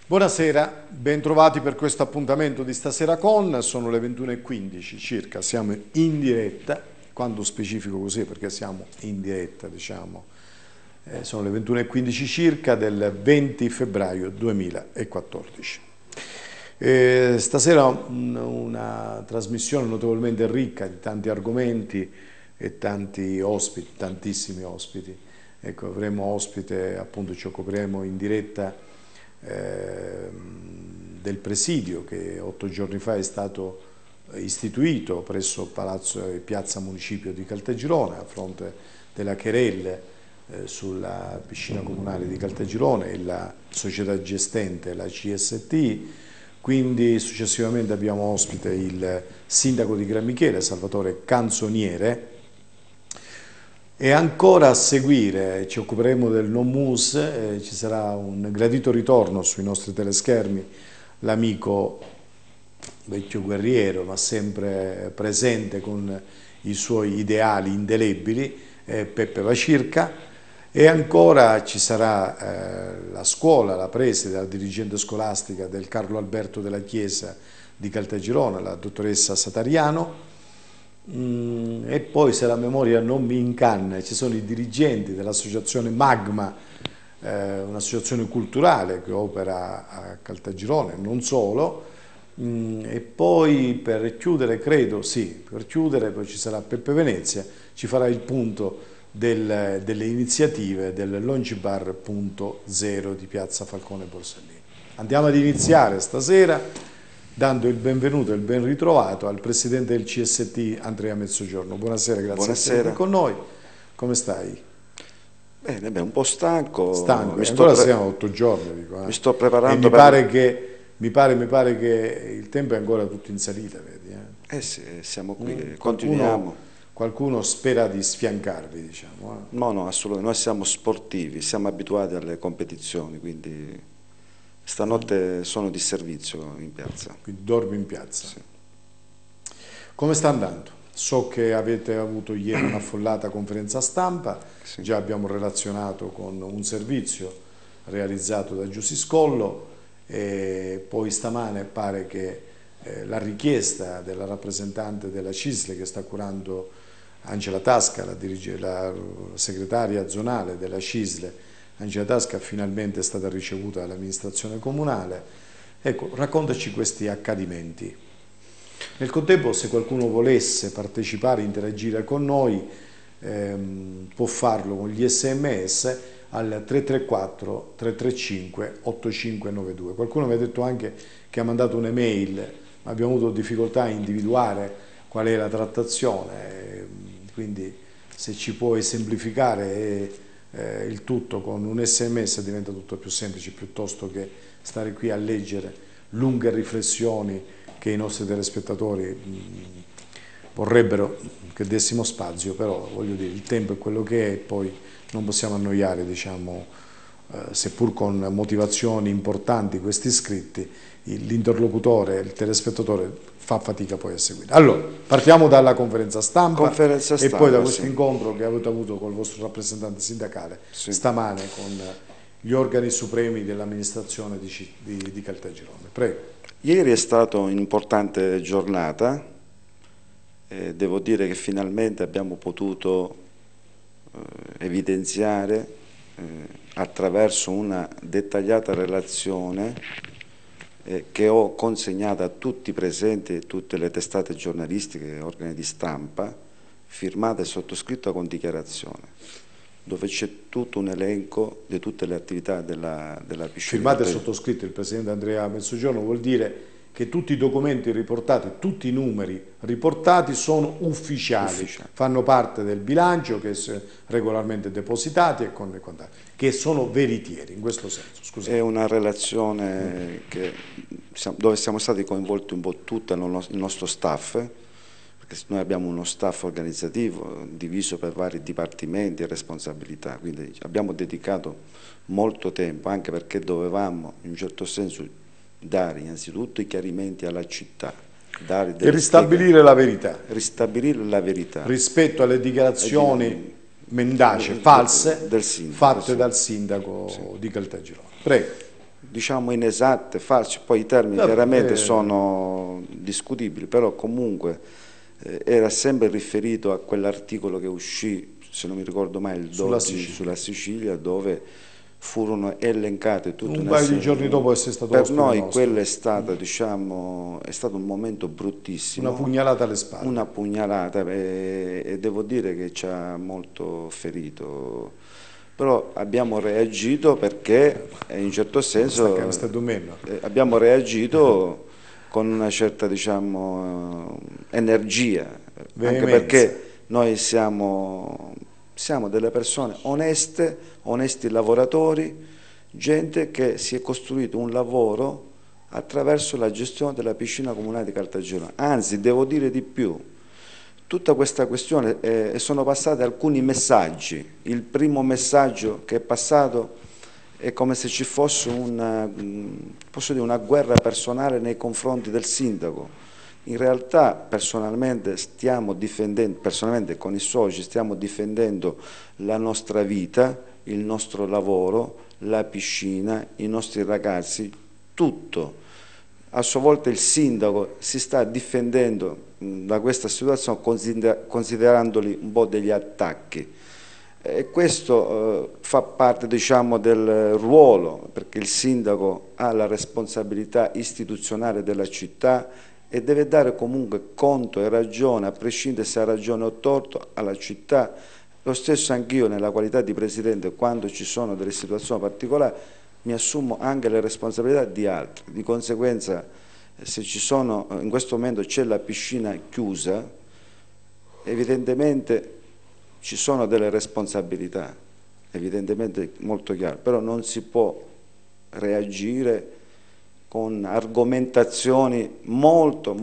Buonasera, bentrovati per questo appuntamento di stasera sono le 21:15 circa, siamo in diretta, quando specifico così perché siamo in diretta diciamo, sono le 21:15 circa del 20 febbraio 2014. Stasera una trasmissione notevolmente ricca di tanti argomenti e tanti ospiti, tantissimi ospiti. Ecco, avremo ospite, appunto ci occuperemo in diretta del presidio che 8 giorni fa è stato istituito presso Palazzo e Piazza Municipio di Caltagirone a fronte della querelle sulla piscina comunale di Caltagirone e la società gestente, la CST. Quindi successivamente abbiamo ospite il sindaco di Gran Michele, Salvatore Canzoniere. E ancora a seguire ci occuperemo del non-mus, ci sarà un gradito ritorno sui nostri teleschermi, l'amico vecchio guerriero ma sempre presente con i suoi ideali indelebili, Peppe Vacirca. E ancora ci sarà la scuola, la preside, la dirigente scolastica del Carlo Alberto della Chiesa di Caltagirone, la dottoressa Satariano. E poi, se la memoria non mi inganna, ci sono i dirigenti dell'associazione Magma, un'associazione culturale che opera a Caltagirone, non solo. E poi per chiudere, credo, sì, per chiudere poi ci sarà Peppe Venezia, ci farà il punto delle iniziative del Lounge Bar.0 di Piazza Falcone Borsellino. Andiamo ad iniziare stasera dando il benvenuto e il ben ritrovato al presidente del CST Andrea Mezzogiorno. Buonasera, grazie per essere con noi. Come stai? Bene, un po' stanco. Ancora siamo 8 giorni. Dico, Mi sto preparando e mi pare che il tempo è ancora tutto in salita, vedi? Sì, siamo qui, continuiamo. Qualcuno spera di sfiancarvi, diciamo. No, assolutamente. Noi siamo sportivi, siamo abituati alle competizioni, quindi stanotte sono di servizio in piazza. Quindi dormi in piazza? Sì. Come sta andando? So che avete avuto ieri un'affollata conferenza stampa, sì. Già abbiamo relazionato con un servizio realizzato da Giusiscollo e poi stamane pare che la richiesta della rappresentante della CISL che sta curando Angela Tasca, la segretaria zonale della CISL, Angela Tasca, finalmente è stata ricevuta dall'amministrazione comunale. Ecco, raccontaci questi accadimenti. Nel contempo, se qualcuno volesse partecipare, interagire con noi, può farlo con gli SMS al 334 335 8592. Qualcuno mi ha detto anche che ha mandato un'email, ma abbiamo avuto difficoltà a individuare qual è la trattazione, quindi se ci puoi semplificare il tutto con un SMS diventa tutto più semplice, piuttosto che stare qui a leggere lunghe riflessioni che i nostri telespettatori vorrebbero che dessimo spazio, però voglio dire, il tempo è quello che è e poi non possiamo annoiare, diciamo, seppur con motivazioni importanti questi iscritti, l'interlocutore, il telespettatore fa fatica poi a seguire. Allora, partiamo dalla conferenza stampa e poi da questo incontro che avete avuto col vostro rappresentante sindacale stamane con gli organi supremi dell'amministrazione di Caltagirone. Prego. Ieri è stata un'importante giornata, devo dire che finalmente abbiamo potuto evidenziare attraverso una dettagliata relazione che ho consegnato a tutti i presenti, tutte le testate giornalistiche e organi di stampa, firmata e sottoscritta con dichiarazione, dove c'è tutto un elenco di tutte le attività della piscina. Firmata e sottoscritta il presidente Andrea Mezzogiorno vuol dire che tutti i documenti riportati, tutti i numeri riportati sono ufficiali. Fanno parte del bilancio che è regolarmente depositati e che sono veritieri, in questo senso. Scusate. È una relazione dove siamo stati coinvolti un po' tutto il nostro staff, perché noi abbiamo uno staff organizzativo diviso per vari dipartimenti e responsabilità, quindi abbiamo dedicato molto tempo, anche perché dovevamo in un certo senso dare innanzitutto i chiarimenti alla città, e ristabilire la verità. Ristabilire la verità rispetto alle dichiarazioni mendace, false, fatte dal sindaco di Caltagirone. Prego. diciamo inesatte, false, poi i termini chiaramente sono discutibili, però comunque era sempre riferito a quell'articolo che uscì, se non mi ricordo mai, il 12 sulla Sicilia, dove furono elencate tutte un paio di giorni dopo essere stato per ospite noi nostro. quello è stato, diciamo, è stato un momento bruttissimo, una pugnalata alle spalle, una pugnalata, e devo dire che ci ha molto ferito, però abbiamo reagito perché in un certo senso abbiamo reagito con una certa, diciamo, energia, anche perché noi siamo delle persone oneste, onesti lavoratori, gente che si è costruito un lavoro attraverso la gestione della piscina comunale di Caltagirone. Anzi, devo dire di più, tutta questa questione, sono passati alcuni messaggi. Il primo messaggio che è passato è come se ci fosse posso dire, una guerra personale nei confronti del sindaco. In realtà personalmente con i soci stiamo difendendo la nostra vita, il nostro lavoro, la piscina, i nostri ragazzi, tutto. A sua volta il sindaco si sta difendendo da questa situazione considerandoli un po' degli attacchi. E questo fa parte, diciamo, del ruolo, perché il sindaco ha la responsabilità istituzionale della città e deve dare comunque conto e ragione, a prescindere se ha ragione o torto, alla città. Lo stesso anch'io nella qualità di presidente, quando ci sono delle situazioni particolari, mi assumo anche le responsabilità di altri. Di conseguenza, se in questo momento c'è la piscina chiusa, evidentemente ci sono delle responsabilità, evidentemente molto chiare, però non si può reagire con argomentazioni molto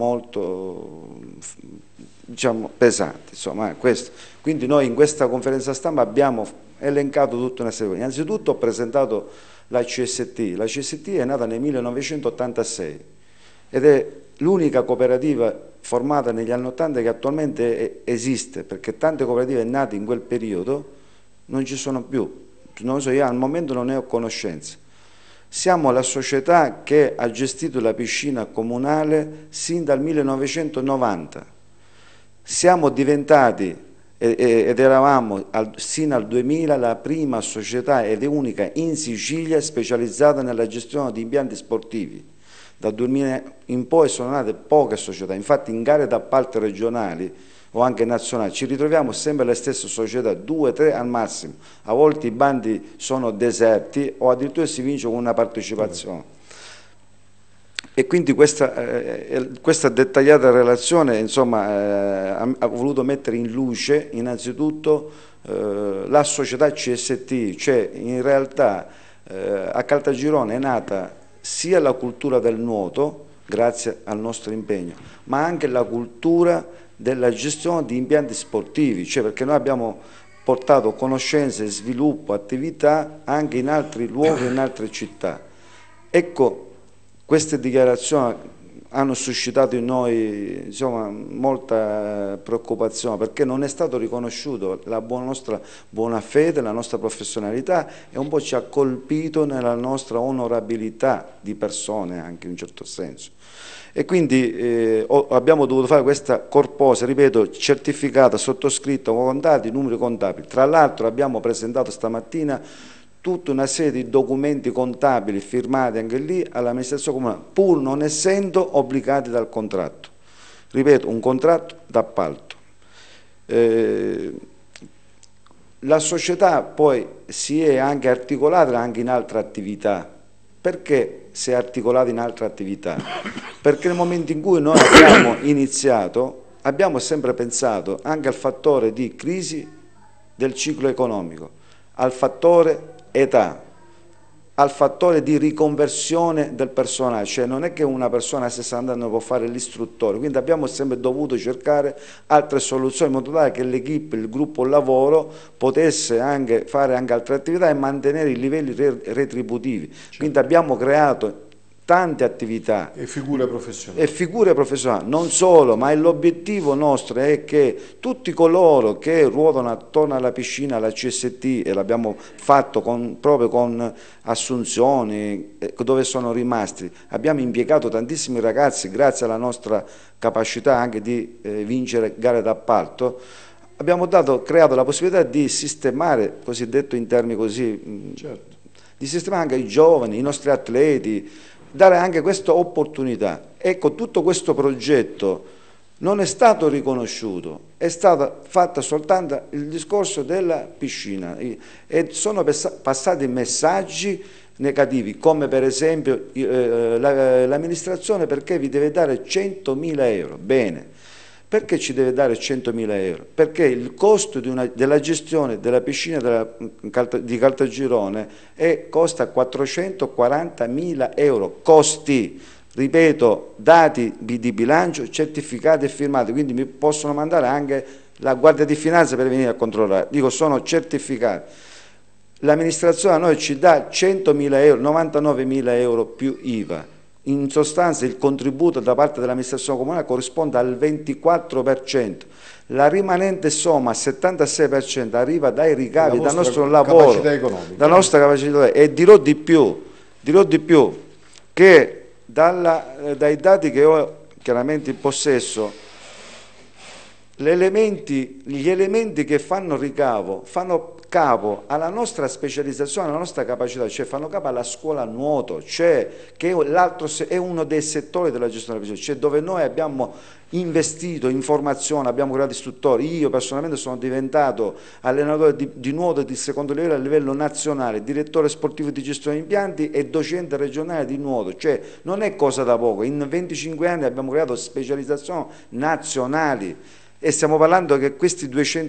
diciamo, pesanti, insomma, questo. Quindi noi in questa conferenza stampa abbiamo elencato tutta una serie. Innanzitutto ho presentato la CST. La CST è nata nel 1986 ed è l'unica cooperativa formata negli anni 80 che attualmente esiste, perché tante cooperative nate in quel periodo non ci sono più. Non so, io al momento non ne ho conoscenza. Siamo la società che ha gestito la piscina comunale sin dal 1990. Siamo diventati ed eravamo sino al 2000 la prima società ed è unica in Sicilia specializzata nella gestione di impianti sportivi. Dal 2000 in poi sono nate poche società, infatti in gare d'appalto regionali o anche nazionali ci ritroviamo sempre le stesse società, 2, 3 al massimo, a volte i bandi sono deserti o addirittura si vince con una partecipazione. E quindi questa dettagliata relazione, insomma, ha voluto mettere in luce innanzitutto la società CST, cioè in realtà a Caltagirone è nata sia la cultura del nuoto, grazie al nostro impegno, ma anche la cultura della gestione di impianti sportivi, cioè perché noi abbiamo portato conoscenze, sviluppo, attività anche in altri luoghi, in altre città. Ecco, queste dichiarazioni hanno suscitato in noi, insomma, molta preoccupazione, perché non è stato riconosciuto la nostra buona fede, la nostra professionalità e un po' ci ha colpito nella nostra onorabilità di persone anche in un certo senso. E quindi abbiamo dovuto fare questa corposa, ripeto, certificata, sottoscritta con dati, numeri contabili. Tra l'altro abbiamo presentato stamattina tutta una serie di documenti contabili firmati anche lì all'amministrazione comunale, pur non essendo obbligati dal contratto. Ripeto, un contratto d'appalto. La società poi si è anche articolata anche in altre attività. Perché si è articolata in altre attività? Perché nel momento in cui noi abbiamo iniziato, abbiamo sempre pensato anche al fattore di crisi del ciclo economico, al fattore età, al fattore di riconversione del personale, cioè non è che una persona a 60 anni può fare l'istruttore, quindi abbiamo sempre dovuto cercare altre soluzioni in modo tale che l'equipe, il gruppo lavoro potesse anche fare anche altre attività e mantenere i livelli retributivi. Certo. Quindi abbiamo creato tante attività e figure professionali. E figure professionali, non solo, ma l'obiettivo nostro è che tutti coloro che ruotano attorno alla piscina, alla CST, e l'abbiamo fatto proprio con assunzioni, dove sono rimasti, abbiamo impiegato tantissimi ragazzi grazie alla nostra capacità anche di vincere gare d'appalto, abbiamo creato la possibilità di sistemare, cosiddetto in termini così, certo, di sistemare anche i giovani, i nostri atleti, dare anche questa opportunità. Ecco, tutto questo progetto non è stato riconosciuto, è stato fatto soltanto il discorso della piscina e sono passati messaggi negativi, come per esempio l'amministrazione perché vi deve dare 100.000 euro. Bene. Perché ci deve dare 100.000 euro? Perché il costo della gestione della piscina di Caltagirone costa 440.000 euro, costi, ripeto, dati di bilancio, certificati e firmati, quindi mi possono mandare anche la Guardia di Finanza per venire a controllare, dico sono certificati. L'amministrazione a noi ci dà 100.000 euro, 99.000 euro più IVA. In sostanza il contributo da parte dell'amministrazione comunale corrisponde al 24%, la rimanente somma, 76%, arriva dai ricavi, dal nostro lavoro, dalla nostra capacità. E dirò di più, che dai dati che ho chiaramente in possesso, gli elementi che fanno ricavo, fanno capo alla nostra specializzazione, alla nostra capacità, cioè fanno capo alla scuola nuoto, cioè che è uno dei settori della gestione della piscina, cioè dove noi abbiamo investito in formazione, abbiamo creato istruttori. Io personalmente sono diventato allenatore di nuoto di secondo livello a livello nazionale, direttore sportivo di gestione di impianti e docente regionale di nuoto, cioè non è cosa da poco. In 25 anni abbiamo creato specializzazioni nazionali. E stiamo parlando che questo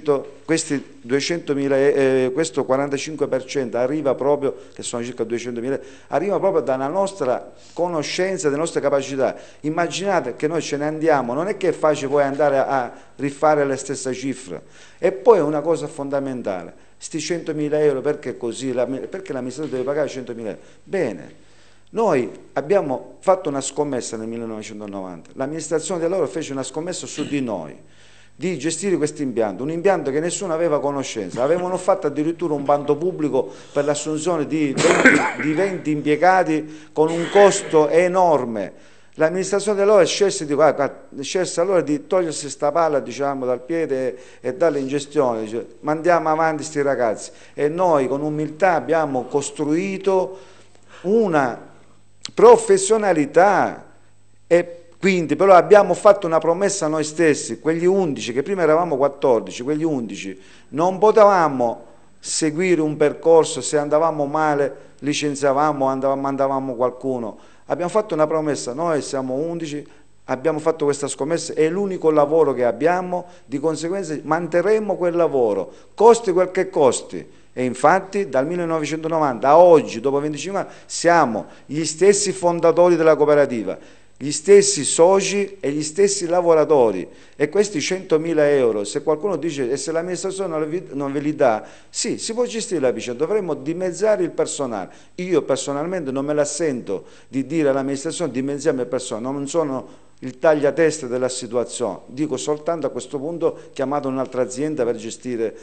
45% arriva proprio, che sono circa 200.000, arriva proprio dalla nostra conoscenza, dalle nostre capacità. Immaginate che noi ce ne andiamo, non è che è facile poi andare a rifare la stessa cifra. E poi una cosa fondamentale, sti 100.000 euro, perché così? Perché l'amministratore deve pagare 100.000 euro? Bene. Noi abbiamo fatto una scommessa nel 1990, l'amministrazione del lavoro fece una scommessa su di noi, di gestire questo impianto, un impianto che nessuno aveva conoscenza. Avevano fatto addirittura un bando pubblico per l'assunzione di 20 impiegati con un costo enorme. L'amministrazione del lavoro scelse allora di togliersi questa palla, diciamo, dal piede e darla in gestione, dice, mandiamo avanti questi ragazzi, e noi con umiltà abbiamo costruito una professionalità. E quindi però abbiamo fatto una promessa a noi stessi, quegli 11, che prima eravamo 14, quegli 11, non potevamo seguire un percorso, se andavamo male licenziavamo, mandavamo qualcuno. Abbiamo fatto una promessa, noi siamo 11, abbiamo fatto questa scommessa, è l'unico lavoro che abbiamo, di conseguenza manterremo quel lavoro, costi quel che costi. E infatti dal 1990 a oggi, dopo 25 anni, siamo gli stessi fondatori della cooperativa, gli stessi soci e gli stessi lavoratori. E questi 100.000 euro, se qualcuno dice e se l'amministrazione non ve li dà, sì, si può gestire la piscina, dovremmo dimezzare il personale. Io personalmente non me la sento di dire all'amministrazione dimezziamo il personale, non sono il tagliateste della situazione, dico soltanto a questo punto chiamato un'altra azienda per gestire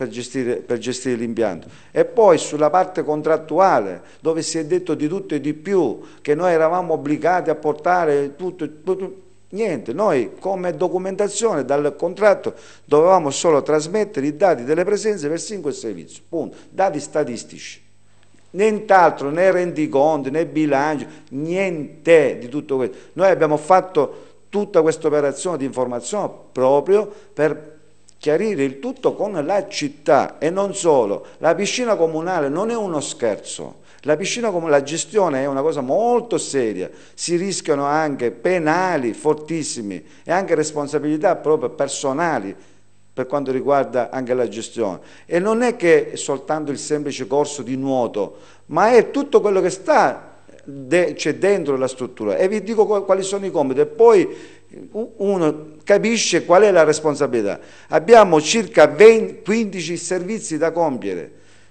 l'impianto. E poi sulla parte contrattuale, dove si è detto di tutto e di più, che noi eravamo obbligati a portare tutto, niente, noi come documentazione dal contratto dovevamo solo trasmettere i dati delle presenze per singolo servizio, punto, dati statistici. Nient'altro, né rendiconti, né bilancio, niente di tutto questo. Noi abbiamo fatto tutta questa operazione di informazione proprio per chiarire il tutto con la città. E non solo, la piscina comunale non è uno scherzo, la gestione è una cosa molto seria, si rischiano anche penali fortissimi e anche responsabilità proprio personali per quanto riguarda anche la gestione. E non è che è soltanto il semplice corso di nuoto, ma è tutto quello che c'è dentro la struttura. E vi dico quali sono i compiti e poi uno capisce qual è la responsabilità. Abbiamo circa 15 servizi da compiere,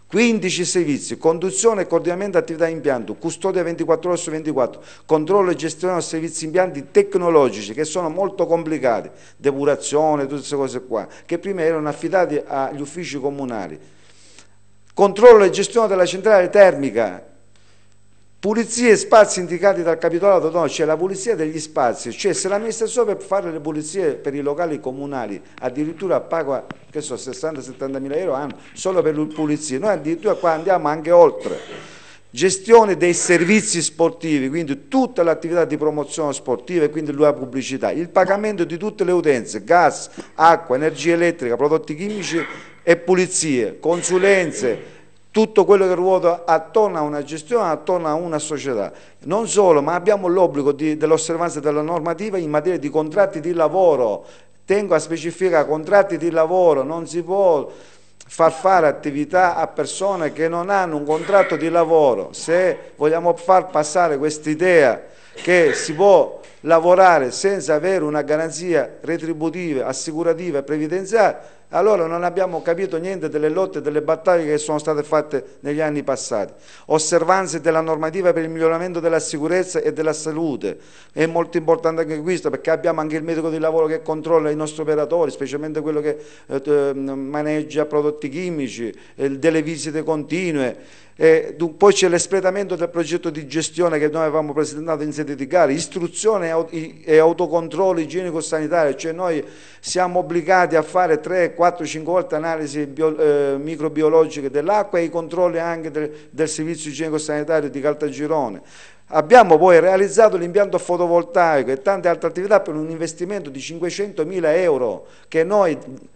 15 servizi, conduzione e coordinamento attività impianto, custodia 24 ore su 24, controllo e gestione dei servizi impianti tecnologici che sono molto complicati, depurazione, tutte queste cose qua, che prima erano affidati agli uffici comunali. Controllo e gestione della centrale termica, pulizie e spazi indicati dal capitolato, no, c'è la pulizia degli spazi, cioè se l'amministrazione per fare le pulizie per i locali comunali addirittura paga, che so, 60-70 mila euro l'anno solo per le pulizie, noi addirittura qua andiamo anche oltre. Gestione dei servizi sportivi, quindi tutta l'attività di promozione sportiva e quindi la pubblicità, il pagamento di tutte le utenze, gas, acqua, energia elettrica, prodotti chimici e pulizie, consulenze, tutto quello che ruota attorno a una gestione, attorno a una società. Non solo, ma abbiamo l'obbligo dell'osservanza della normativa in materia di contratti di lavoro. Tengo a specificare contratti di lavoro, non si può far fare attività a persone che non hanno un contratto di lavoro. Se vogliamo far passare quest'idea che si può lavorare senza avere una garanzia retributiva, assicurativa e previdenziale, allora non abbiamo capito niente delle lotte e delle battaglie che sono state fatte negli anni passati. Osservanze della normativa per il miglioramento della sicurezza e della salute, è molto importante anche questo perché abbiamo anche il medico di lavoro che controlla i nostri operatori, specialmente quello che maneggia prodotti chimici, delle visite continue. Poi c'è l'espletamento del progetto di gestione che noi avevamo presentato in sede di gara, istruzione e autocontrollo igienico-sanitario, cioè noi siamo obbligati a fare 3, 4, 5 volte analisi microbiologiche dell'acqua e i controlli anche del servizio igienico-sanitario di Caltagirone. Abbiamo poi realizzato l'impianto fotovoltaico e tante altre attività per un investimento di 500.000 euro che noi,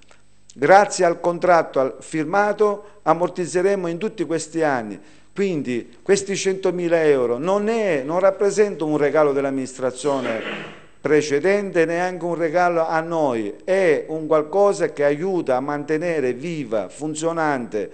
grazie al contratto firmato, ammortizzeremo in tutti questi anni. Quindi questi 100.000 euro non rappresentano un regalo dell'amministrazione precedente, neanche un regalo a noi, è un qualcosa che aiuta a mantenere viva, funzionante,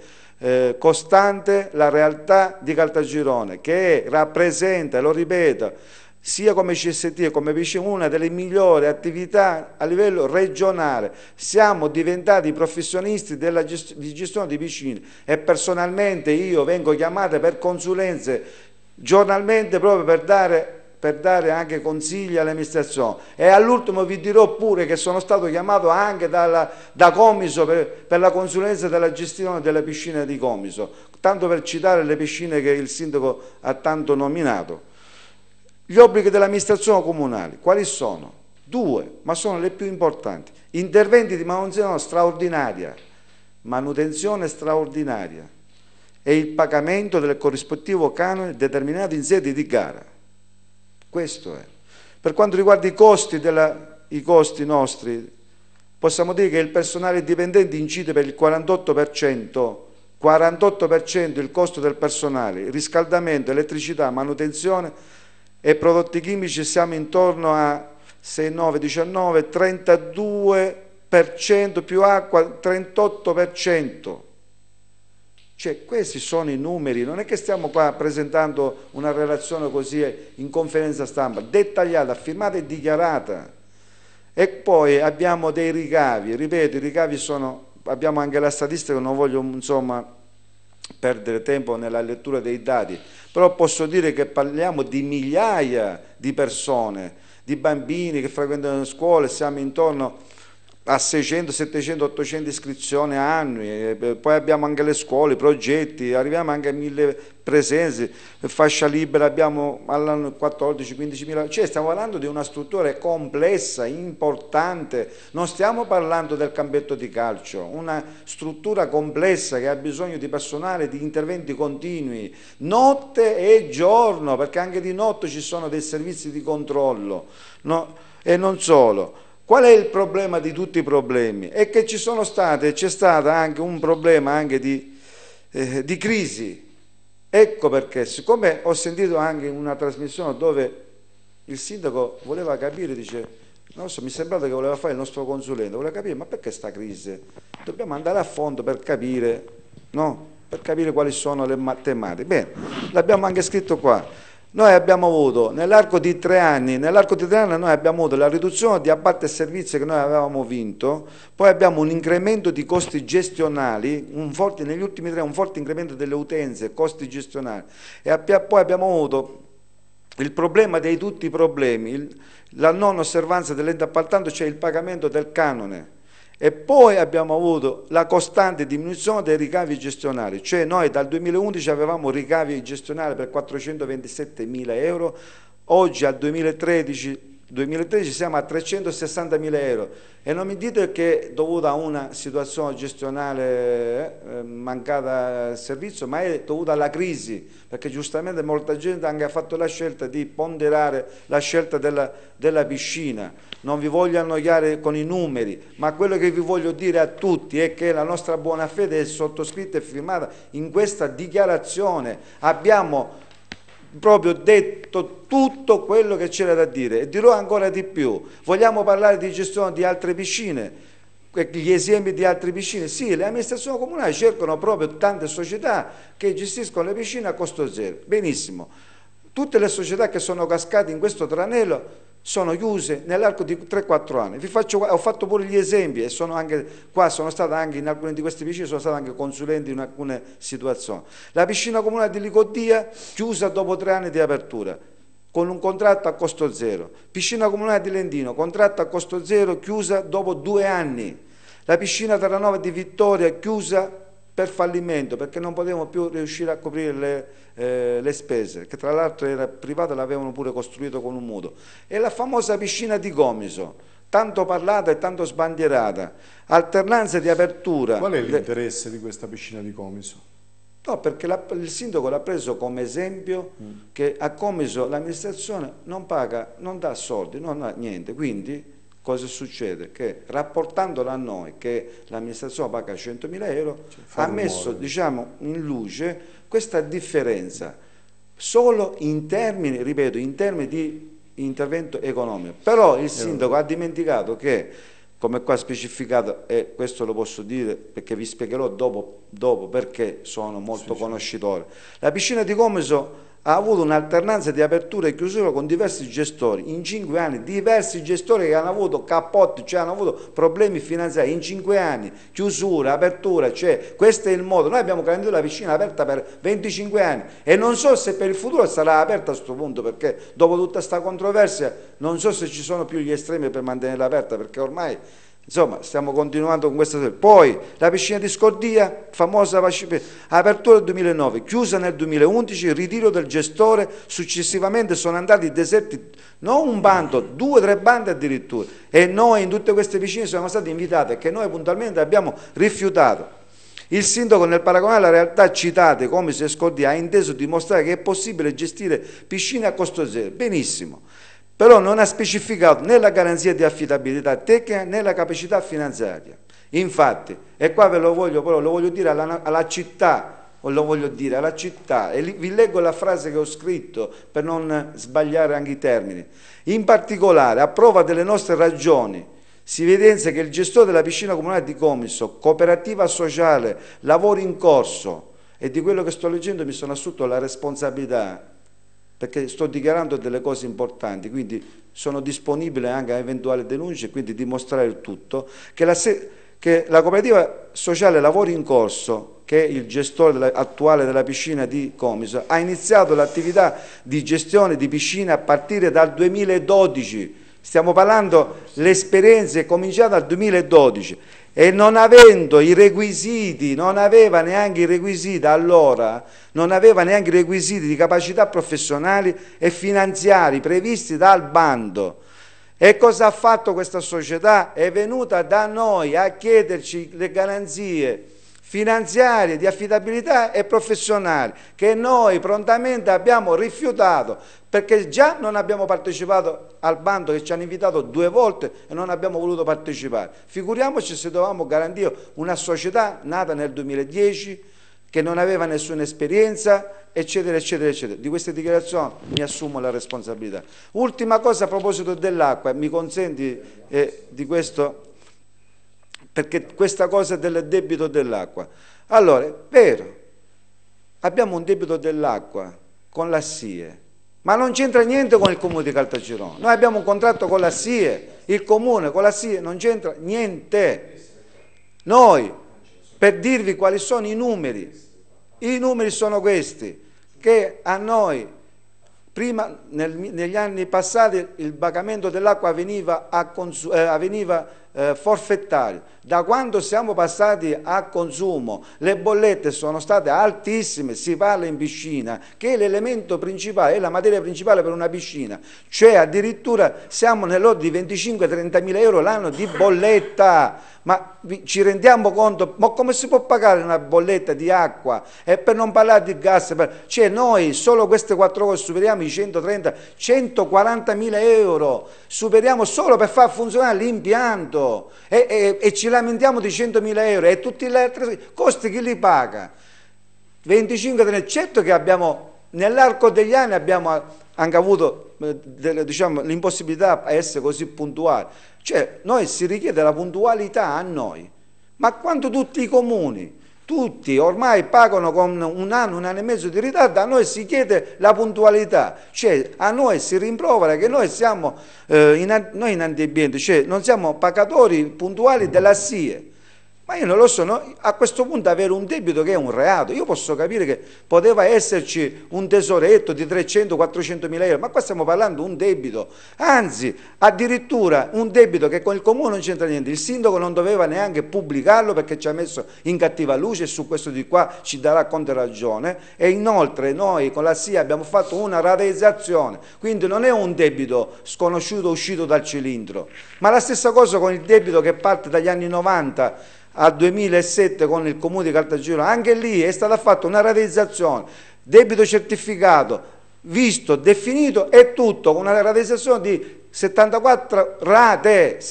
costante la realtà di Caltagirone, che rappresenta, lo ripeto, sia come CST che come piscina, una delle migliori attività a livello regionale. Siamo diventati professionisti di gestione di piscine e personalmente io vengo chiamato per consulenze giornalmente proprio per dare anche consigli all'amministrazione, e all'ultimo vi dirò pure che sono stato chiamato anche da Comiso per la consulenza della gestione delle piscine di Comiso, tanto per citare le piscine che il sindaco ha tanto nominato. Gli obblighi dell'amministrazione comunale, quali sono? 2, ma sono le più importanti. Interventi di manutenzione straordinaria e il pagamento del corrispettivo canone determinato in sede di gara. Questo è. Per quanto riguarda i costi nostri, possiamo dire che il personale dipendente incide per il 48% il costo del personale, riscaldamento, elettricità, manutenzione e prodotti chimici siamo intorno a 6, 9, 19, 32% più acqua, 38%. Cioè questi sono i numeri, non è che stiamo qua presentando una relazione così in conferenza stampa, dettagliata, firmata e dichiarata. E poi abbiamo dei ricavi, ripeto, i ricavi sono, abbiamo anche la statistica, non voglio insomma perdere tempo nella lettura dei dati, però posso dire che parliamo di migliaia di persone, di bambini che frequentano le scuole, siamo intorno a 600, 700, 800 iscrizioni annui, poi abbiamo anche le scuole, i progetti, arriviamo anche a 1000 presenze, fascia libera abbiamo all'anno 14-15 mila, cioè stiamo parlando di una struttura complessa, importante, non stiamo parlando del campetto di calcio, una struttura complessa che ha bisogno di personale, di interventi continui, notte e giorno, perché anche di notte ci sono dei servizi di controllo, no? E non solo. Qual è il problema di tutti i problemi? È che c'è stato anche un problema anche di crisi. Ecco perché, siccome ho sentito anche in una trasmissione dove il sindaco voleva capire, dice, non so, mi è sembrato che voleva fare il nostro consulente, voleva capire, ma perché sta crisi? Dobbiamo andare a fondo per capire, no? Per capire quali sono le tematiche. Bene, l'abbiamo anche scritto qua. Noi abbiamo avuto, nell'arco di 3 anni, noi abbiamo avuto la riduzione di appalti e servizi che noi avevamo vinto, poi abbiamo un incremento di costi gestionali, negli ultimi 3 un forte incremento delle utenze, costi gestionali, e poi abbiamo avuto il problema di tutti i problemi, la non osservanza dell'ente appaltante, cioè il pagamento del canone. E poi abbiamo avuto la costante diminuzione dei ricavi gestionali, cioè noi dal 2011 avevamo ricavi gestionali per 427.000 euro, oggi al 2013 siamo a 360.000 euro, e non mi dite che è dovuta a una situazione gestionale mancata servizio, ma è dovuta alla crisi, perché giustamente molta gente anche ha fatto la scelta di ponderare la scelta della piscina. Non vi voglio annoiare con i numeri, ma quello che vi voglio dire a tutti è che la nostra buona fede è sottoscritta e firmata in questa dichiarazione. Abbiamo proprio detto tutto quello che c'era da dire, e dirò ancora di più. Vogliamo parlare di gestione di altre piscine, gli esempi di altre piscine? Sì, le amministrazioni comunali cercano proprio tante società che gestiscono le piscine a costo zero. Benissimo, tutte le società che sono cascate in questo tranello sono chiuse nell'arco di 3-4 anni. Ho fatto pure gli esempi, e sono stato anche in alcune di queste piscine, sono stato anche consulente in alcune situazioni. La piscina comunale di Licodia chiusa dopo 3 anni di apertura, con un contratto a costo zero. Piscina comunale di Lendino, contratto a costo zero, chiusa dopo 2 anni. La piscina Terranova di Vittoria, chiusa per fallimento, perché non potevamo più riuscire a coprire le spese, che tra l'altro era privata, l'avevano pure costruito con un mutuo. E la famosa piscina di Comiso, tanto parlata e tanto sbandierata, alternanza di apertura. Qual è l'interesse di questa piscina di Comiso? No, perché il sindaco l'ha preso come esempio che a Comiso l'amministrazione non paga, non dà soldi, non ha niente, quindi cosa succede? Che rapportandola a noi, che l'amministrazione paga 100.000 euro, ha messo, diciamo, in luce questa differenza solo in termini, ripeto, in termini di intervento economico. Però il sindaco ha dimenticato che, come qua specificato, e questo lo posso dire perché vi spiegherò dopo perché sono molto conoscitore, la piscina di Comiso ha avuto un'alternanza di apertura e chiusura con diversi gestori in 5 anni, diversi gestori che hanno avuto cappotti, cioè hanno avuto problemi finanziari in 5 anni, chiusura, apertura, cioè questo è il modo. Noi abbiamo garantito la piscina aperta per 25 anni e non so se per il futuro sarà aperta a questo punto, perché dopo tutta questa controversia non so se ci sono più gli estremi per mantenerla aperta, perché ormai insomma stiamo continuando con questa. Poi la piscina di Scordia, famosa apertura nel 2009, chiusa nel 2011, ritiro del gestore, successivamente sono andati deserti, non un bando, 2-3 bandi addirittura, e noi in tutte queste piscine siamo stati invitati, che noi puntualmente abbiamo rifiutato. Il sindaco, nel paragonare la realtà citate come se Scordia, ha inteso dimostrare che è possibile gestire piscine a costo zero. Benissimo. Però non ha specificato né la garanzia di affidabilità tecnica né la capacità finanziaria. Infatti, e qua ve lo voglio dire alla città, e vi leggo la frase che ho scritto per non sbagliare anche i termini. In particolare, a prova delle nostre ragioni, si evidenzia che il gestore della piscina comunale di Comiso, cooperativa sociale, lavori in corso, e di quello che sto leggendo mi sono assunto la responsabilità, perché sto dichiarando delle cose importanti, quindi sono disponibile anche a eventuali denunce e quindi dimostrare il tutto, che la cooperativa sociale Lavori in Corso, che è il gestore attuale della piscina di Comiso, ha iniziato l'attività di gestione di piscine a partire dal 2012, stiamo parlando, l'esperienza è cominciata dal 2012, e non avendo i requisiti, non aveva neanche i requisiti allora, non aveva neanche i requisiti di capacità professionali e finanziari previsti dal bando. E cosa ha fatto questa società? È venuta da noi a chiederci le garanzie finanziarie, di affidabilità e professionali, che noi prontamente abbiamo rifiutato, perché già non abbiamo partecipato al bando, che ci hanno invitato 2 volte e non abbiamo voluto partecipare. Figuriamoci se dovevamo garantire una società nata nel 2010, che non aveva nessuna esperienza, eccetera, eccetera, eccetera. Di queste dichiarazioni mi assumo la responsabilità. Ultima cosa a proposito dell'acqua, mi consenti di questo, perché questa cosa del debito dell'acqua. Allora, è vero, abbiamo un debito dell'acqua con la SIE Ma non c'entra niente con il comune di Caltagirone. Noi abbiamo un contratto con la SIE, il comune con la SIE non c'entra niente. Noi, per dirvi quali sono i numeri sono questi, che a noi, prima, negli anni passati, il pagamento dell'acqua veniva forfettario. Da quando siamo passati a consumo, le bollette sono state altissime, si parla in piscina, che è l'elemento principale, è la materia principale per una piscina, cioè addirittura siamo nell'ordine di 25-30 mila euro l'anno di bolletta. Ma ci rendiamo conto? Ma come si può pagare una bolletta di acqua? E per non parlare di gas, cioè noi solo queste 4 cose superiamo i 130-140 mila euro, superiamo solo per far funzionare l'impianto e ci lamentiamo di 100 mila euro e tutti gli altri costi chi li paga? 25-30, certo che abbiamo, nell'arco degli anni abbiamo anche avuto diciamo, l'impossibilità a essere così puntuali. Cioè, noi si richiede la puntualità a noi, ma quando tutti i comuni, tutti ormai pagano con un anno e mezzo di ritardo, a noi si chiede la puntualità, cioè a noi si rimprovera che noi siamo noi in antiambiente, cioè non siamo pagatori puntuali della SIE. Ma io non lo so, no? A questo punto avere un debito che è un reato, io posso capire che poteva esserci un tesoretto di 300-400 mila euro, ma qua stiamo parlando di un debito, anzi addirittura un debito che con il comune non c'entra niente, il sindaco non doveva neanche pubblicarlo perché ci ha messo in cattiva luce e su questo di qua ci darà conto e ragione, e inoltre noi con la SIA abbiamo fatto una rateizzazione, quindi non è un debito sconosciuto uscito dal cilindro, ma la stessa cosa con il debito che parte dagli anni 90 al 2007 con il comune di Caltagirone, anche lì è stata fatta una rateizzazione, debito certificato, visto, definito e tutto, con una rateizzazione di 74 rate,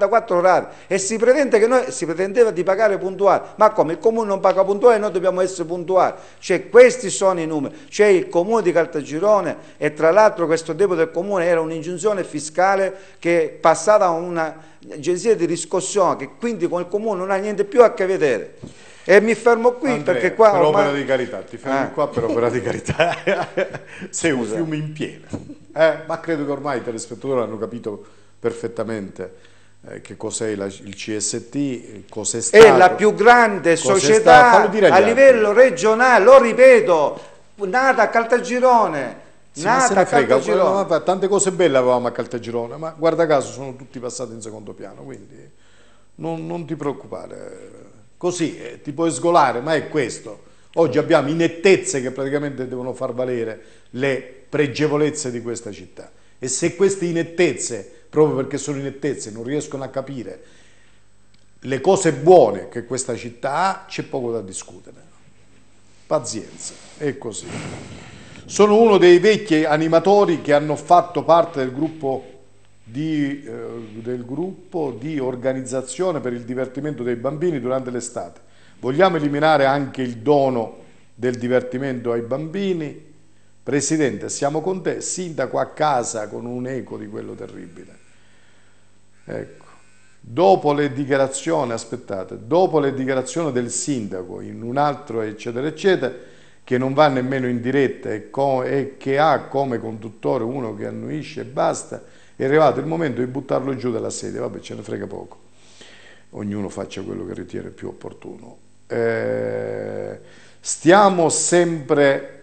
e si pretende che noi, si pretendeva di pagare puntuali, ma come il comune non paga puntuali noi dobbiamo essere puntuali, cioè questi sono i numeri, cioè il comune di Caltagirone, e tra l'altro questo debito del comune era un'ingiunzione fiscale che è passata a un'agenzia di riscossione che quindi con il comune non ha niente più a che vedere. E mi fermo qui, Andrea, perché qua per opera di carità, ti fermi qua per opera di carità. Sei un fiume in piena, ma credo che ormai i telespettatori hanno capito perfettamente che cos'è il CST, cos'è stato. È la più grande società a livello regionale, lo ripeto, nata a Caltagirone. Sì, nata a Caltagirone. Tante cose belle avevamo a Caltagirone, ma guarda caso sono tutti passati in secondo piano, quindi non ti preoccupare. Così ti puoi sgolare, ma è questo. Oggi abbiamo inettezze che praticamente devono far valere le pregevolezze di questa città. E se queste inettezze, proprio perché sono inettezze, non riescono a capire le cose buone che questa città ha, c'è poco da discutere. Pazienza, è così. Sono uno dei vecchi animatori che hanno fatto parte del gruppo di organizzazione per il divertimento dei bambini durante l'estate. Vogliamo eliminare anche il dono del divertimento ai bambini? Presidente, siamo con te, sindaco a casa con un eco di quello terribile. Ecco. Dopo le dichiarazioni, aspettate, dopo le dichiarazioni del sindaco in un altro eccetera eccetera, che non va nemmeno in diretta e che ha come conduttore uno che annuisce e basta, è arrivato il momento di buttarlo giù dalla sedia. Vabbè, ce ne frega poco, ognuno faccia quello che ritiene più opportuno. Stiamo sempre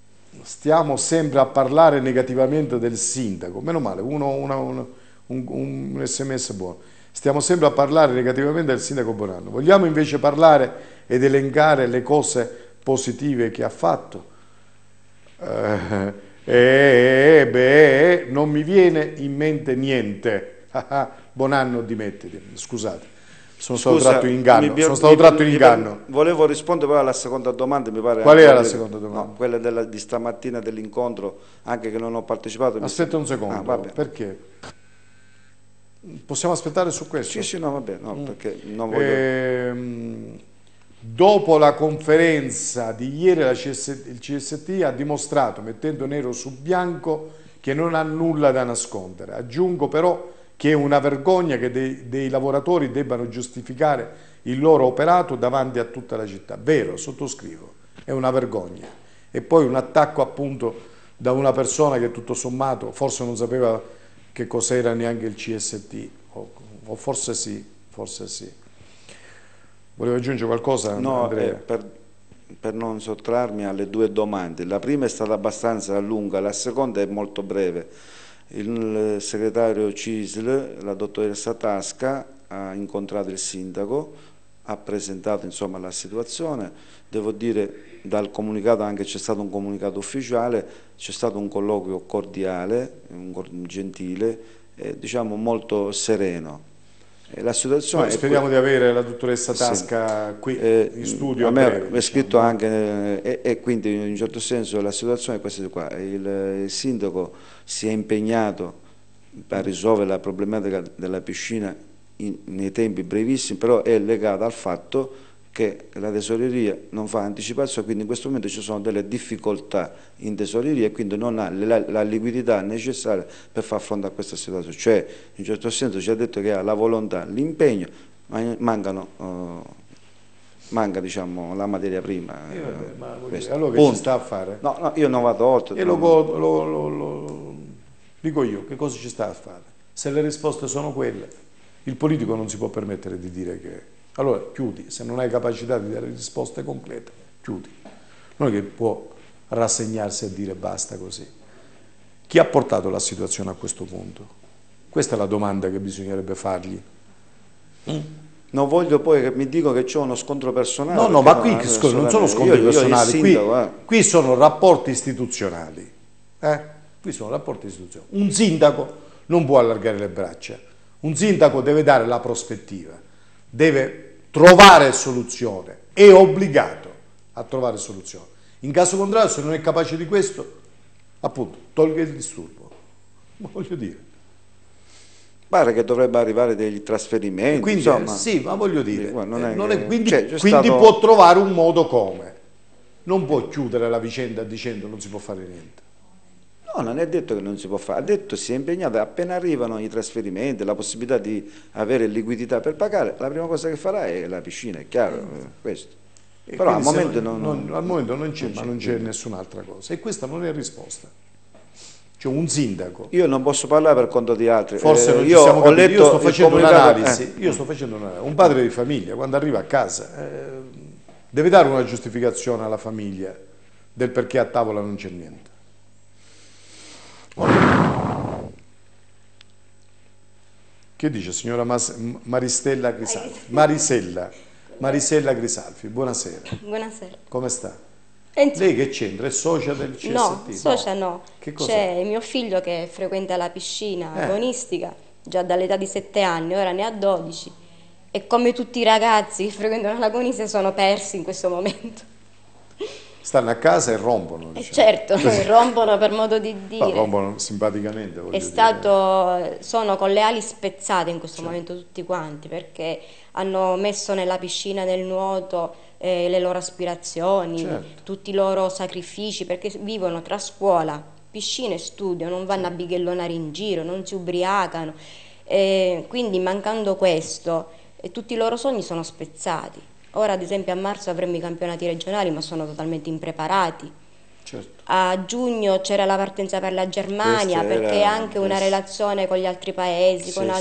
a parlare negativamente del sindaco, meno male, un sms buono. Stiamo sempre a parlare negativamente del sindaco Bonanno. Vogliamo invece parlare ed elencare le cose positive che ha fatto? Non mi viene in mente niente. Bonanno, dimettiti, scusate, sono stato tratto in inganno. Volevo rispondere però alla seconda domanda, mi pare. Qual era la seconda domanda? No, quella di stamattina dell'incontro, anche che non ho partecipato. Aspetta un secondo, perché? Possiamo aspettare su questo? Sì, no, vabbè, no, perché non voglio... Dopo la conferenza di ieri il CST ha dimostrato, mettendo nero su bianco, che non ha nulla da nascondere. Aggiungo però che è una vergogna che dei lavoratori debbano giustificare il loro operato davanti a tutta la città. Vero, sottoscrivo, è una vergogna. E poi un attacco appunto da una persona che tutto sommato forse non sapeva che cos'era neanche il CST, o forse sì, forse sì. Volevo aggiungere qualcosa, No, Andrea? per non sottrarmi alle due domande. La prima è stata abbastanza lunga, la seconda è molto breve. Il segretario CISL, la dottoressa Tasca, ha incontrato il sindaco, ha presentato insomma la situazione. Devo dire, dal comunicato, anche c'è stato un comunicato ufficiale, c'è stato un colloquio cordiale, gentile, diciamo molto sereno. La situazione Noi speriamo di avere la dottoressa Tasca qui in studio a breve. È scritto anche, e quindi in un certo senso la situazione è questa qua. Il sindaco si è impegnato a risolvere la problematica della piscina nei tempi brevissimi, però è legata al fatto che la tesoreria non fa anticipazione, quindi in questo momento ci sono delle difficoltà in tesoreria e quindi non ha la liquidità necessaria per far fronte a questa situazione. Cioè, in un certo senso ci ha detto che ha la volontà, l'impegno, ma manca diciamo, la materia prima. Allora che ci sta a fare? No, io non vado oltre. E dico io, che cosa ci sta a fare? Se le risposte sono quelle, il politico non si può permettere di dire che... Allora chiudi, se non hai capacità di dare risposte complete, chiudi. Non è che può rassegnarsi a dire basta così. Chi ha portato la situazione a questo punto? Questa è la domanda che bisognerebbe fargli. Non voglio poi che mi dicono che c'è uno scontro personale. No, ma qui non sono scontri personali, qui sono rapporti istituzionali. Qui sono rapporti istituzionali. Un sindaco non può allargare le braccia, un sindaco deve dare la prospettiva, deve trovare soluzione, è obbligato a trovare soluzione. In caso contrario, se non è capace di questo, appunto, tolga il disturbo. Ma voglio dire. Pare che dovrebbe arrivare degli trasferimenti. Quindi, insomma, sì, ma voglio dire, quindi stato... può trovare un modo come. Non può chiudere la vicenda dicendo non si può fare niente. No, non è detto che non si può fare, ha detto si è impegnato, appena arrivano i trasferimenti, la possibilità di avere liquidità per pagare, la prima cosa che farà è la piscina, è chiaro questo. Però al momento non c'è nessun'altra cosa e questa non è risposta. Cioè un sindaco. Io non posso parlare per conto di altri. Forse non ci siamo capiti. Io sto facendo un'analisi. Un padre di famiglia quando arriva a casa deve dare una giustificazione alla famiglia del perché a tavola non c'è niente. Che dice signora Marisella Grisalfi? Marisella Grisalfi, buonasera. Buonasera. Come sta? Lei che c'entra? È socia del CST? No, socia no. C'è mio figlio che frequenta la piscina agonistica già dall'età di 7 anni, ora ne ha 12 e come tutti i ragazzi che frequentano l'agonistica sono persi in questo momento. Stanno a casa e rompono. Diciamo. Certo, rompono per modo di dire. Ma rompono simpaticamente. Sono con le ali spezzate in questo momento tutti quanti perché hanno messo nella piscina del nuoto le loro aspirazioni, tutti i loro sacrifici perché vivono tra scuola, piscina e studio, non vanno a bighellonare in giro, non si ubriacano, quindi mancando questo tutti i loro sogni sono spezzati. Ora ad esempio a marzo avremo i campionati regionali ma sono totalmente impreparati. A giugno c'era la partenza per la Germania perché anche una relazione con gli altri paesi, con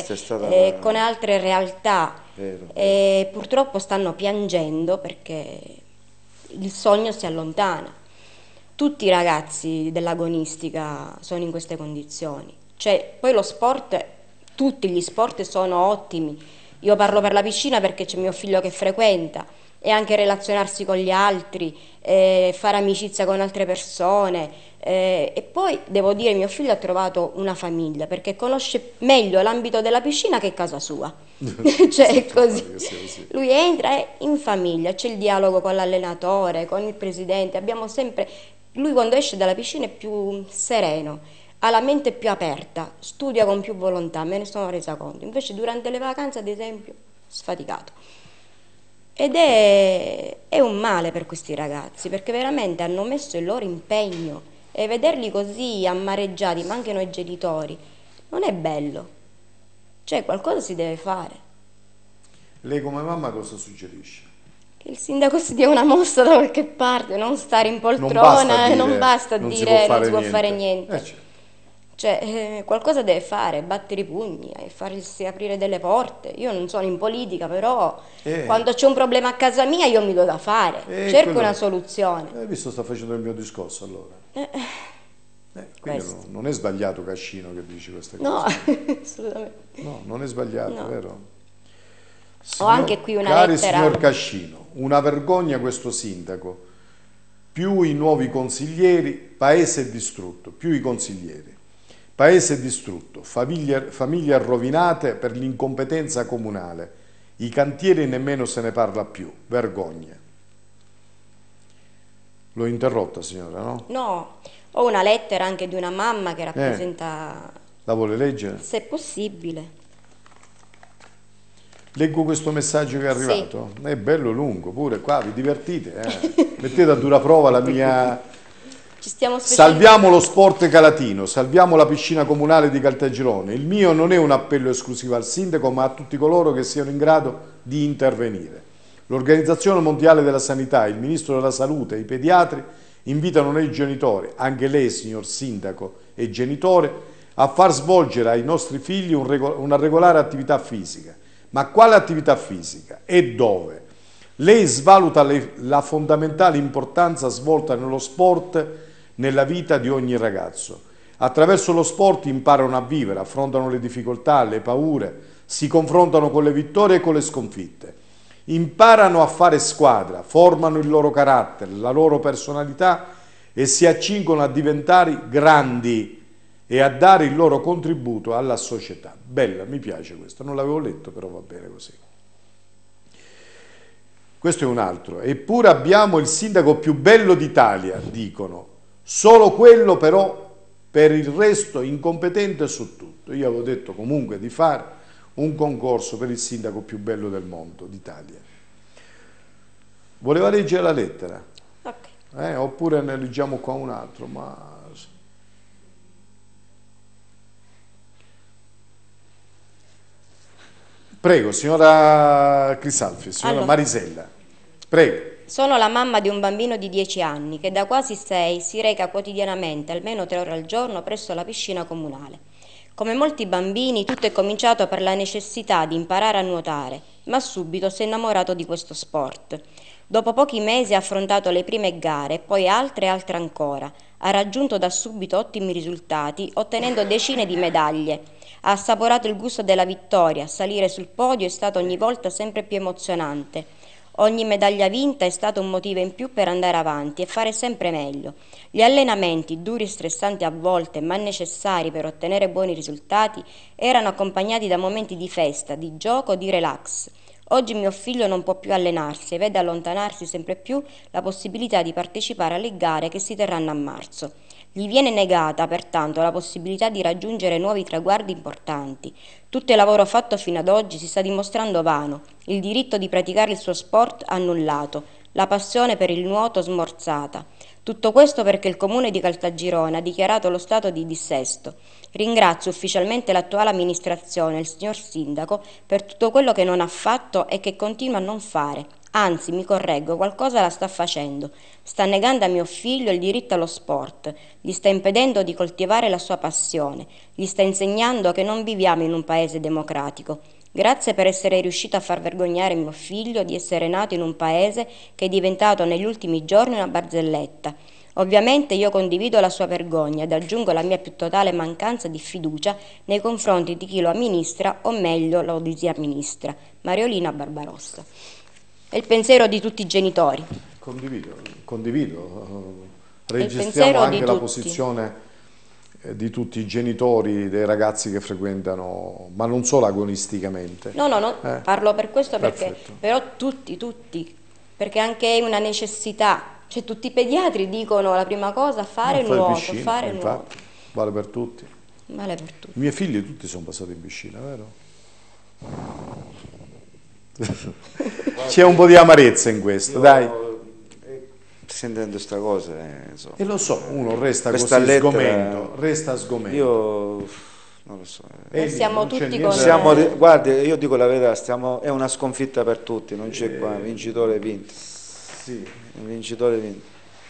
altre realtà. E purtroppo stanno piangendo perché il sogno si allontana. Tutti i ragazzi dell'agonistica sono in queste condizioni. Poi lo sport, tutti gli sport sono ottimi. Io parlo per la piscina perché c'è mio figlio che frequenta e anche relazionarsi con gli altri, fare amicizia con altre persone e poi devo dire mio figlio ha trovato una famiglia perché conosce meglio l'ambito della piscina che casa sua. È così. Lui entra in famiglia, c'è il dialogo con l'allenatore, con il presidente, lui quando esce dalla piscina è più sereno, ha la mente più aperta, studia con più volontà, me ne sono resa conto. Invece durante le vacanze, ad esempio, sfaticato. Ed è un male per questi ragazzi, perché veramente hanno messo il loro impegno e vederli così amareggiati, ma anche noi genitori, non è bello. Qualcosa si deve fare. Lei come mamma cosa suggerisce? Che il sindaco si dia una mossa da qualche parte, non stare in poltrona, non basta dire non si può fare niente. Certo. Cioè, qualcosa deve fare, battere i pugni e farsi aprire delle porte. Io non sono in politica, però quando c'è un problema a casa mia io mi do da fare, cerco una soluzione. Hai visto, sta facendo il mio discorso allora. Quindi non è sbagliato Cascino che dici queste cose. No, assolutamente. No, non è sbagliato, vero? Ho anche qui una cari lettera. Signor Cascino, una vergogna questo sindaco, più i nuovi consiglieri, paese distrutto, più i consiglieri. Paese distrutto, famiglie rovinate per l'incompetenza comunale, i cantieri nemmeno se ne parla più, vergogna. L'ho interrotta, signora, no? No, ho una lettera anche di una mamma che rappresenta... La vuole leggere? Se è possibile. Leggo questo messaggio che è arrivato? Sì. È bello lungo, pure qua vi divertite, mettete a dura prova la mia... Salviamo lo sport calatino, salviamo la piscina comunale di Caltagirone. Il mio non è un appello esclusivo al sindaco, ma a tutti coloro che siano in grado di intervenire. L'Organizzazione Mondiale della Sanità, il Ministro della Salute e i pediatri invitano noi genitori, anche lei signor sindaco e genitore, a far svolgere ai nostri figli una regolare attività fisica. Ma quale attività fisica? E dove? Lei svaluta la fondamentale importanza svolta nello sport nella vita di ogni ragazzo. Attraverso lo sport imparano a vivere, affrontano le difficoltà, le paure, si confrontano con le vittorie e con le sconfitte. Imparano a fare squadra, formano il loro carattere, la loro personalità e si accingono a diventare grandi e a dare il loro contributo alla società. Bella, mi piace questo, non l'avevo letto, però va bene così. Questo è un altro. Eppure abbiamo il sindaco più bello d'Italia, dicono. Solo quello però, per il resto, incompetente su tutto. Io avevo detto comunque di fare un concorso per il sindaco più bello del mondo, d'Italia. Voleva leggere la lettera? Ok. Oppure ne leggiamo qua un altro, ma... Prego, signora Crisalfi, signora Marisella, prego. Sono la mamma di un bambino di 10 anni che da quasi 6 si reca quotidianamente almeno 3 ore al giorno presso la piscina comunale. Come molti bambini, tutto è cominciato per la necessità di imparare a nuotare, ma subito si è innamorato di questo sport. Dopo pochi mesi ha affrontato le prime gare, poi altre e altre ancora. Ha raggiunto da subito ottimi risultati, ottenendo decine di medaglie. Ha assaporato il gusto della vittoria, salire sul podio è stato ogni volta sempre più emozionante. Ogni medaglia vinta è stato un motivo in più per andare avanti e fare sempre meglio. Gli allenamenti, duri e stressanti a volte, ma necessari per ottenere buoni risultati, erano accompagnati da momenti di festa, di gioco, di relax. Oggi mio figlio non può più allenarsi e vede allontanarsi sempre più la possibilità di partecipare alle gare che si terranno a marzo. Gli viene negata, pertanto, la possibilità di raggiungere nuovi traguardi importanti. Tutto il lavoro fatto fino ad oggi si sta dimostrando vano, il diritto di praticare il suo sport annullato, la passione per il nuoto smorzata. Tutto questo perché il comune di Caltagirone ha dichiarato lo stato di dissesto. Ringrazio ufficialmente l'attuale amministrazione e il signor sindaco per tutto quello che non ha fatto e che continua a non fare. Anzi, mi correggo, qualcosa la sta facendo. Sta negando a mio figlio il diritto allo sport, gli sta impedendo di coltivare la sua passione, gli sta insegnando che non viviamo in un paese democratico. Grazie per essere riuscito a far vergognare mio figlio di essere nato in un paese che è diventato negli ultimi giorni una barzelletta. Ovviamente io condivido la sua vergogna ed aggiungo la mia più totale mancanza di fiducia nei confronti di chi lo amministra, o meglio lo disamministra. Mariolina Barbarossa. È il pensiero di tutti i genitori. Condivido. Registriamo anche la posizione di tutti i genitori dei ragazzi che frequentano, ma non solo agonisticamente. No, parlo per questo perché, Perfetto. però tutti, perché anche è una necessità. Cioè tutti i pediatri dicono la prima cosa fare nuoto, piscina, fare infatti, nuoto. vale per tutti. Vale per tutti. I miei figli tutti sono passati in piscina, vero? C'è un po' di amarezza in questo, dai. Sentendo questa cosa, E lo so, uno resta questa così lettera, sgomento, resta sgomento. Io Non lo so. Siamo tutti con... Guardi, io dico la verità, è una sconfitta per tutti, non c'è qua, vincitore vinto. Sì. Vincitore vinto.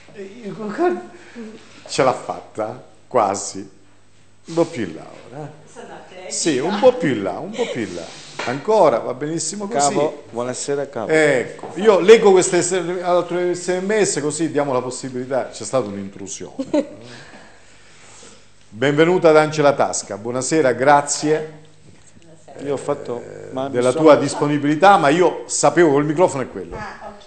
Ce l'ha fatta, quasi. Un po' più in là ora. Sì, un po' più in là, un po' più in là. Ancora, va benissimo così. Capo, buonasera capo. Ecco, io leggo queste altre SMS così diamo la possibilità. C'è stata un'intrusione. Benvenuta ad Angela Tasca, buonasera, grazie io ho fatto, della tua disponibilità, ma io sapevo, il microfono è quello,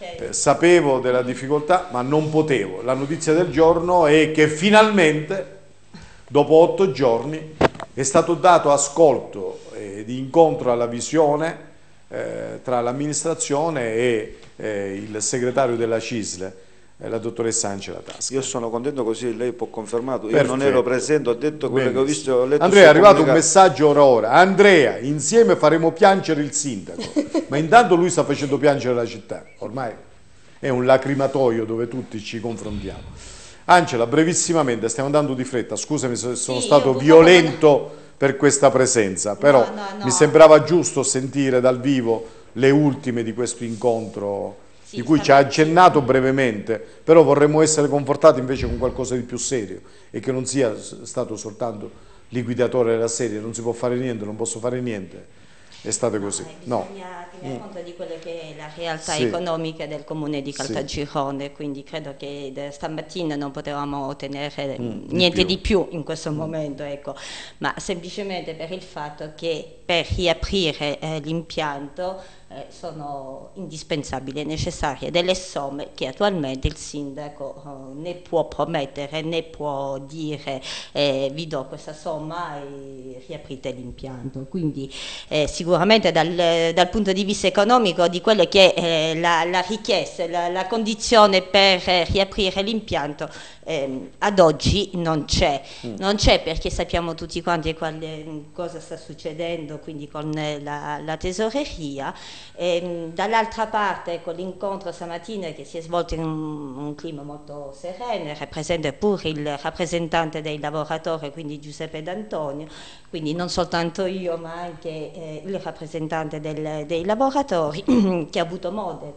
sapevo della difficoltà, ma non potevo. La notizia del giorno è che finalmente, dopo 8 giorni, è stato dato ascolto di incontro alla visione tra l'amministrazione e il segretario della CISL, la dottoressa Angela Tasca. Io sono contento così, lei può confermare. Io Perfetto. non ero presente, ho detto quello che ho visto, ho letto. Andrea, è arrivato un messaggio ora. Andrea, insieme faremo piangere il sindaco, ma intanto lui sta facendo piangere la città, ormai è un lacrimatoio dove tutti ci confrontiamo. Angela, brevissimamente, stiamo andando di fretta, scusami se sono stato violento per questa presenza, però mi sembrava giusto sentire dal vivo le ultime di questo incontro, di cui ci ha accennato brevemente, però vorremmo essere confortati invece con qualcosa di più serio e che non sia stato soltanto liquidatore della serie, non si può fare niente, non posso fare niente, è stato così. Bisogna tenere conto di quelle che è la realtà economica del comune di Caltagirone, quindi credo che stamattina non potevamo ottenere niente di più in questo momento, ecco. Ma semplicemente per il fatto che per riaprire l'impianto sono indispensabili e necessarie delle somme che attualmente il sindaco né può promettere né può dire vi do questa somma e riaprite l'impianto. Quindi sicuramente dal punto di vista economico di quelle che è la richiesta, la condizione per riaprire l'impianto ad oggi non c'è. Non c'è perché sappiamo tutti quanti cosa sta succedendo quindi con la tesoreria. Dall'altra parte con l'incontro stamattina che si è svolto in un clima molto sereno, era presente pure il rappresentante dei lavoratori, quindi Giuseppe D'Antonio, quindi non soltanto io ma anche il rappresentante dei lavoratori che ha avuto modo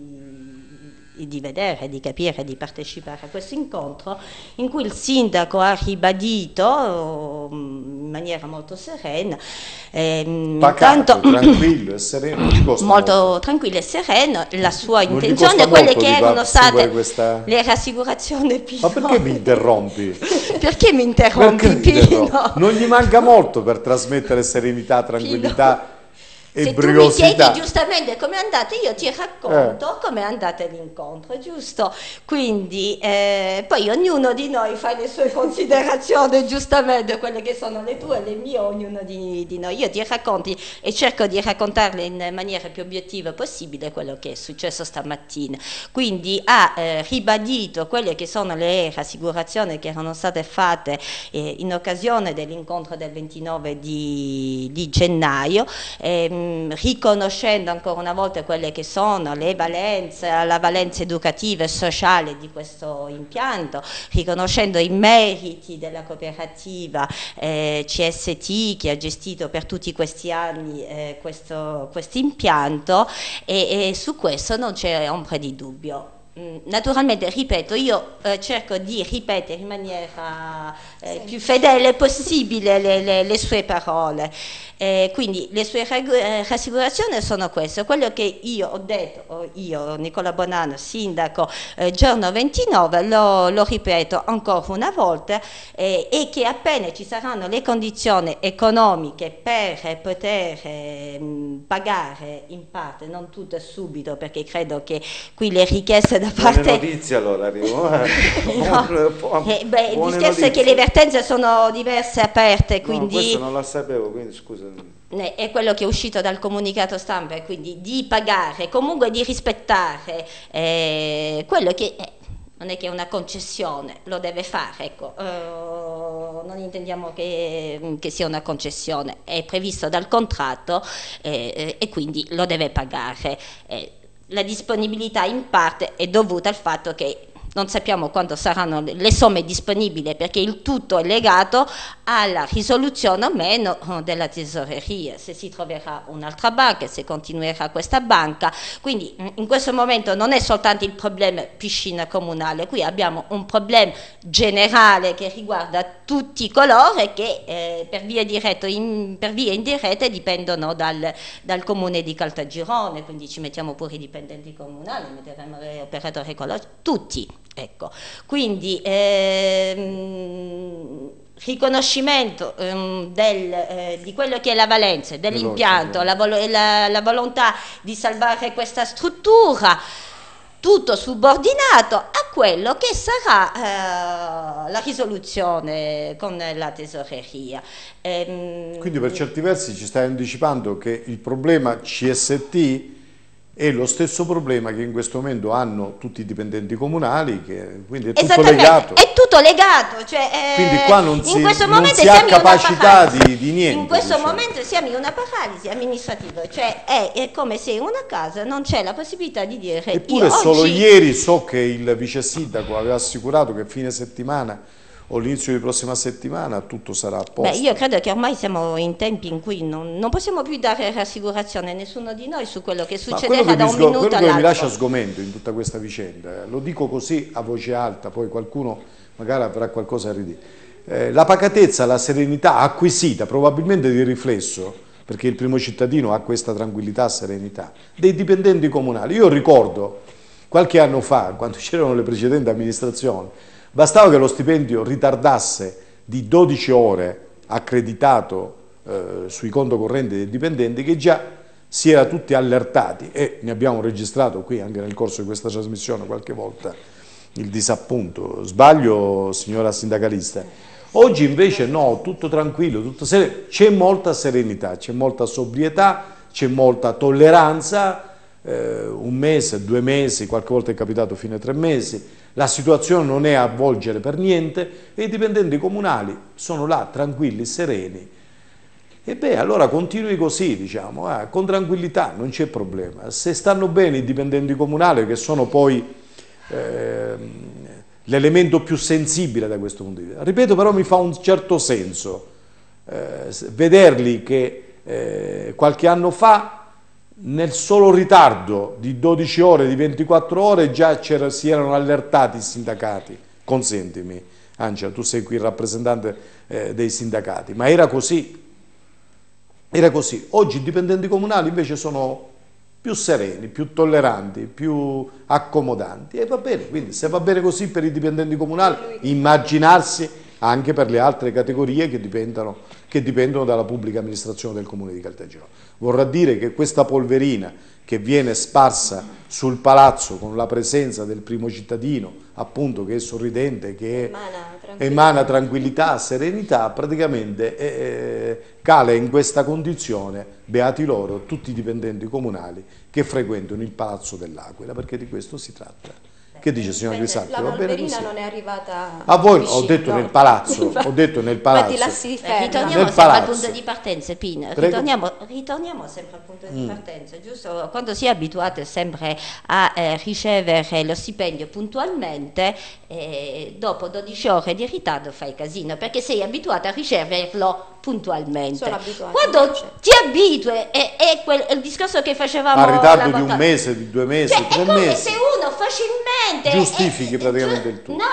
di vedere, di capire, di partecipare a questo incontro in cui il sindaco ha ribadito in maniera molto serena, pacato, tranquillo e sereno, molto tranquillo e sereno, la sua intenzione, quelle che erano state le rassicurazioni. Ma perché mi interrompi? Perché mi interrompi, Pino? Non gli manca molto per trasmettere serenità, tranquillità e se briosità. Tu mi chiedi giustamente come è andata, io ti racconto come è andata l'incontro, giusto? Quindi poi ognuno di noi fa le sue considerazioni, giustamente quelle che sono le tue, le mie, ognuno di noi. Io ti racconti e cerco di raccontarle in maniera più obiettiva possibile quello che è successo stamattina. Quindi ha ribadito quelle che sono le rassicurazioni che erano state fatte in occasione dell'incontro del 29 di gennaio, riconoscendo ancora una volta quelle che sono le valenze, la valenza educativa e sociale di questo impianto, riconoscendo i meriti della cooperativa CST che ha gestito per tutti questi anni questo impianto e su questo non c'è ombra di dubbio. Naturalmente, ripeto, io cerco di ripetere in maniera più fedele possibile le sue parole. Quindi le sue rassicurazioni sono queste, quello che io ho detto, io Nicola Bonanno, sindaco, giorno 29, lo ripeto ancora una volta, e che appena ci saranno le condizioni economiche per poter pagare in parte, non tutto subito, perché credo che qui le richieste da parte... Buone notizie allora, arrivo. Il discorso è che le vertenze sono diverse, aperte, quindi... No, questo non la sapevo, quindi scusa. È quello che è uscito dal comunicato stampa, quindi di pagare, comunque di rispettare quello che non è che è una concessione, lo deve fare, ecco. Non intendiamo che sia una concessione, è previsto dal contratto e quindi lo deve pagare. La disponibilità in parte è dovuta al fatto che non sappiamo quando saranno le somme disponibili, perché il tutto è legato alla risoluzione o meno della tesoreria, se si troverà un'altra banca, se continuerà questa banca. Quindi in questo momento non è soltanto il problema piscina comunale, qui abbiamo un problema generale che riguarda tutti coloro che per via diretta per via indiretta dipendono dal comune di Caltagirone, quindi ci mettiamo pure i dipendenti comunali, metteremo gli operatori ecologici, tutti, ecco. Quindi riconoscimento di quello che è la valenza dell'impianto, la volontà di salvare questa struttura, tutto subordinato a quello che sarà la risoluzione con la tesoreria. Quindi per certi versi ci stai anticipando che il problema CST è lo stesso problema che in questo momento hanno tutti i dipendenti comunali, quindi è tutto legato. È tutto legato, cioè, quindi qua non si ha capacità di niente. In questo momento siamo in una paralisi amministrativa, cioè è come se in una casa non c'è la possibilità di dire. Eppure solo ieri so che il vice sindaco aveva assicurato che fine settimana o l'inizio di prossima settimana tutto sarà a posto. Beh, io credo che ormai siamo in tempi in cui non possiamo più dare rassicurazione a nessuno di noi su quello che succederà da un minuto all'altro. Quello che mi lascia sgomento in tutta questa vicenda, lo dico così a voce alta, poi qualcuno magari avrà qualcosa da ridire, la pacatezza, la serenità acquisita probabilmente di riflesso, perché il primo cittadino ha questa tranquillità, serenità, dei dipendenti comunali. Io ricordo qualche anno fa, quando c'erano le precedenti amministrazioni, bastava che lo stipendio ritardasse di 12 ore accreditato sui conto correnti dei dipendenti, che già si era tutti allertati, e ne abbiamo registrato qui anche nel corso di questa trasmissione qualche volta il disappunto. Sbaglio, signora sindacalista? Oggi invece no, tutto tranquillo, tutto sereno. C'è molta serenità, c'è molta sobrietà, c'è molta tolleranza, un mese, 2 mesi, qualche volta è capitato fino a 3 mesi. La situazione non è a volgere per niente e i dipendenti comunali sono là tranquilli, sereni. E beh, allora continui così, diciamo, con tranquillità, non c'è problema. Se stanno bene i dipendenti comunali, che sono poi l'elemento più sensibile da questo punto di vista. Ripeto, però mi fa un certo senso vederli che qualche anno fa, nel solo ritardo di 12 ore, di 24 ore, già si erano allertati i sindacati. Consentimi, Angela, tu sei qui il rappresentante dei sindacati, ma era così. Era così. Oggi i dipendenti comunali invece sono più sereni, più tolleranti, più accomodanti, e va bene. Quindi se va bene così per i dipendenti comunali, immaginarsi anche per le altre categorie che dipendono dalla pubblica amministrazione del comune di Caltagirone. Vorrà dire che questa polverina che viene sparsa sul palazzo con la presenza del primo cittadino, appunto, che è sorridente, che emana tranquillità, serenità, praticamente cala in questa condizione, beati loro, tutti i dipendenti comunali che frequentano il Palazzo dell'Aquila, perché di questo si tratta. Che dice, signor Grisacchi? La polverina non è arrivata a voi, ho detto nel palazzo, ho detto nel palazzo. Ritorniamo sempre al punto di partenza, Pina. Ritorniamo sempre al punto di partenza, giusto? Quando si è abituato sempre a ricevere lo stipendio puntualmente, dopo 12 ore di ritardo fai casino, perché sei abituato a riceverlo puntualmente. Quando ti abitui, è il discorso che facevamo a ritardo di un mese, di 2 mesi, cioè, 3 mesi. È come se uno facilmente giustifichi praticamente il tutto.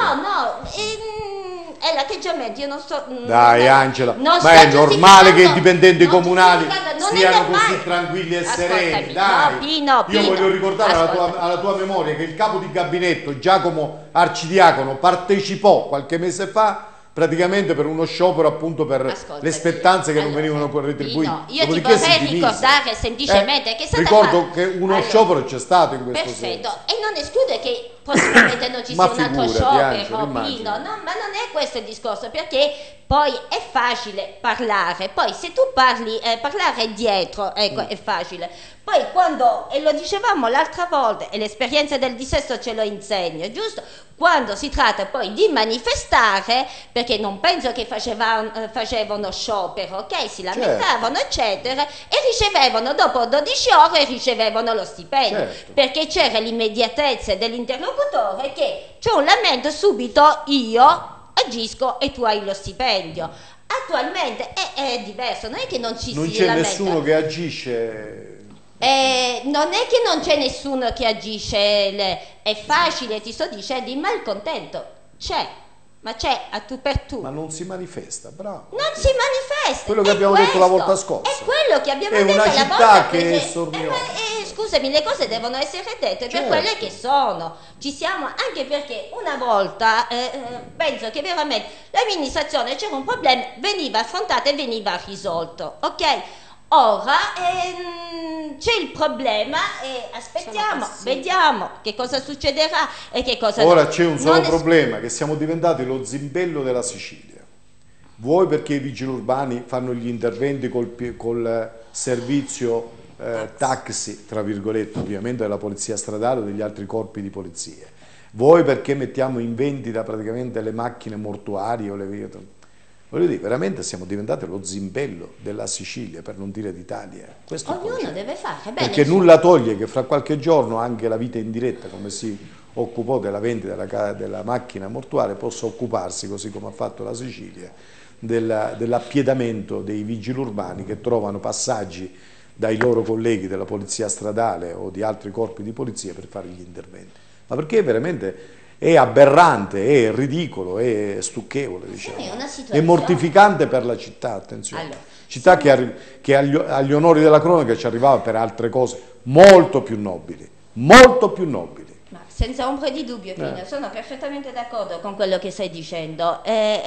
È l'atteggiamento, io non sto... Dai Angela, ma è normale che i dipendenti comunali stiano così tranquilli e sereni, dai. Io voglio ricordare alla tua memoria che il capo di gabinetto Giacomo Arcidiacono partecipò qualche mese fa praticamente per uno sciopero, appunto, per le spettanze che non venivano retribuite. Io ti vorrei ricordare semplicemente che ricordo che uno sciopero c'è stato in questo senso. E non esclude che prossimamente non ci sia un altro sciopero, Pino, no, ma non è questo il discorso, perché poi è facile parlare, poi se tu parli, parlare dietro, ecco, è facile. Poi quando, e lo dicevamo l'altra volta, e l'esperienza del dissesto ce lo insegna, giusto? Quando si tratta poi di manifestare, perché non penso che facevano sciopero, ok? Si lamentavano, eccetera, e ricevevano, dopo 12 ore, ricevevano lo stipendio, perché c'era l'immediatezza dell'interlocutore interlocutore che c'è un lamento, subito io agisco e tu hai lo stipendio. Attualmente è diverso, non è che non ci non si c'è lamenta. nessuno che agisce. Non è che non c'è nessuno che agisce, è facile, ti sto dicendo, il malcontento c'è, ma c'è a tu per tu. Ma non si manifesta, bravo. Non si manifesta. Quello che abbiamo detto la volta scorsa. È quello che abbiamo È detto una la città volta che è scusami, le cose devono essere dette per quelle che sono. Ci siamo, anche perché una volta penso che veramente l'amministrazione c'era un problema, veniva affrontato e veniva risolto, ok? Ora c'è il problema e aspettiamo, vediamo che cosa succederà e che cosa Ora no. c'è un solo problema, che siamo diventati lo zimbello della Sicilia. Vuoi perché i vigili urbani fanno gli interventi col servizio taxi, tra virgolette, ovviamente della polizia stradale o degli altri corpi di polizia. Vuoi perché mettiamo in vendita praticamente le macchine mortuarie o le vie. Voglio dire, veramente siamo diventati lo zimbello della Sicilia, per non dire d'Italia. Ognuno deve fare bene. Perché nulla toglie che fra qualche giorno anche la vita in diretta, come si occupò della vendita della macchina mortuaria, possa occuparsi, così come ha fatto la Sicilia, dell'appiedamento dei vigili urbani che trovano passaggi dai loro colleghi della polizia stradale o di altri corpi di polizia per fare gli interventi. Ma perché veramente è aberrante, è ridicolo, è stucchevole, diciamo. È mortificante per la città, attenzione. Allora, Città che agli onori della cronaca ci arrivava per altre cose molto più nobili, molto più nobili. Ma senza ombra di dubbio, Pino, sono perfettamente d'accordo con quello che stai dicendo,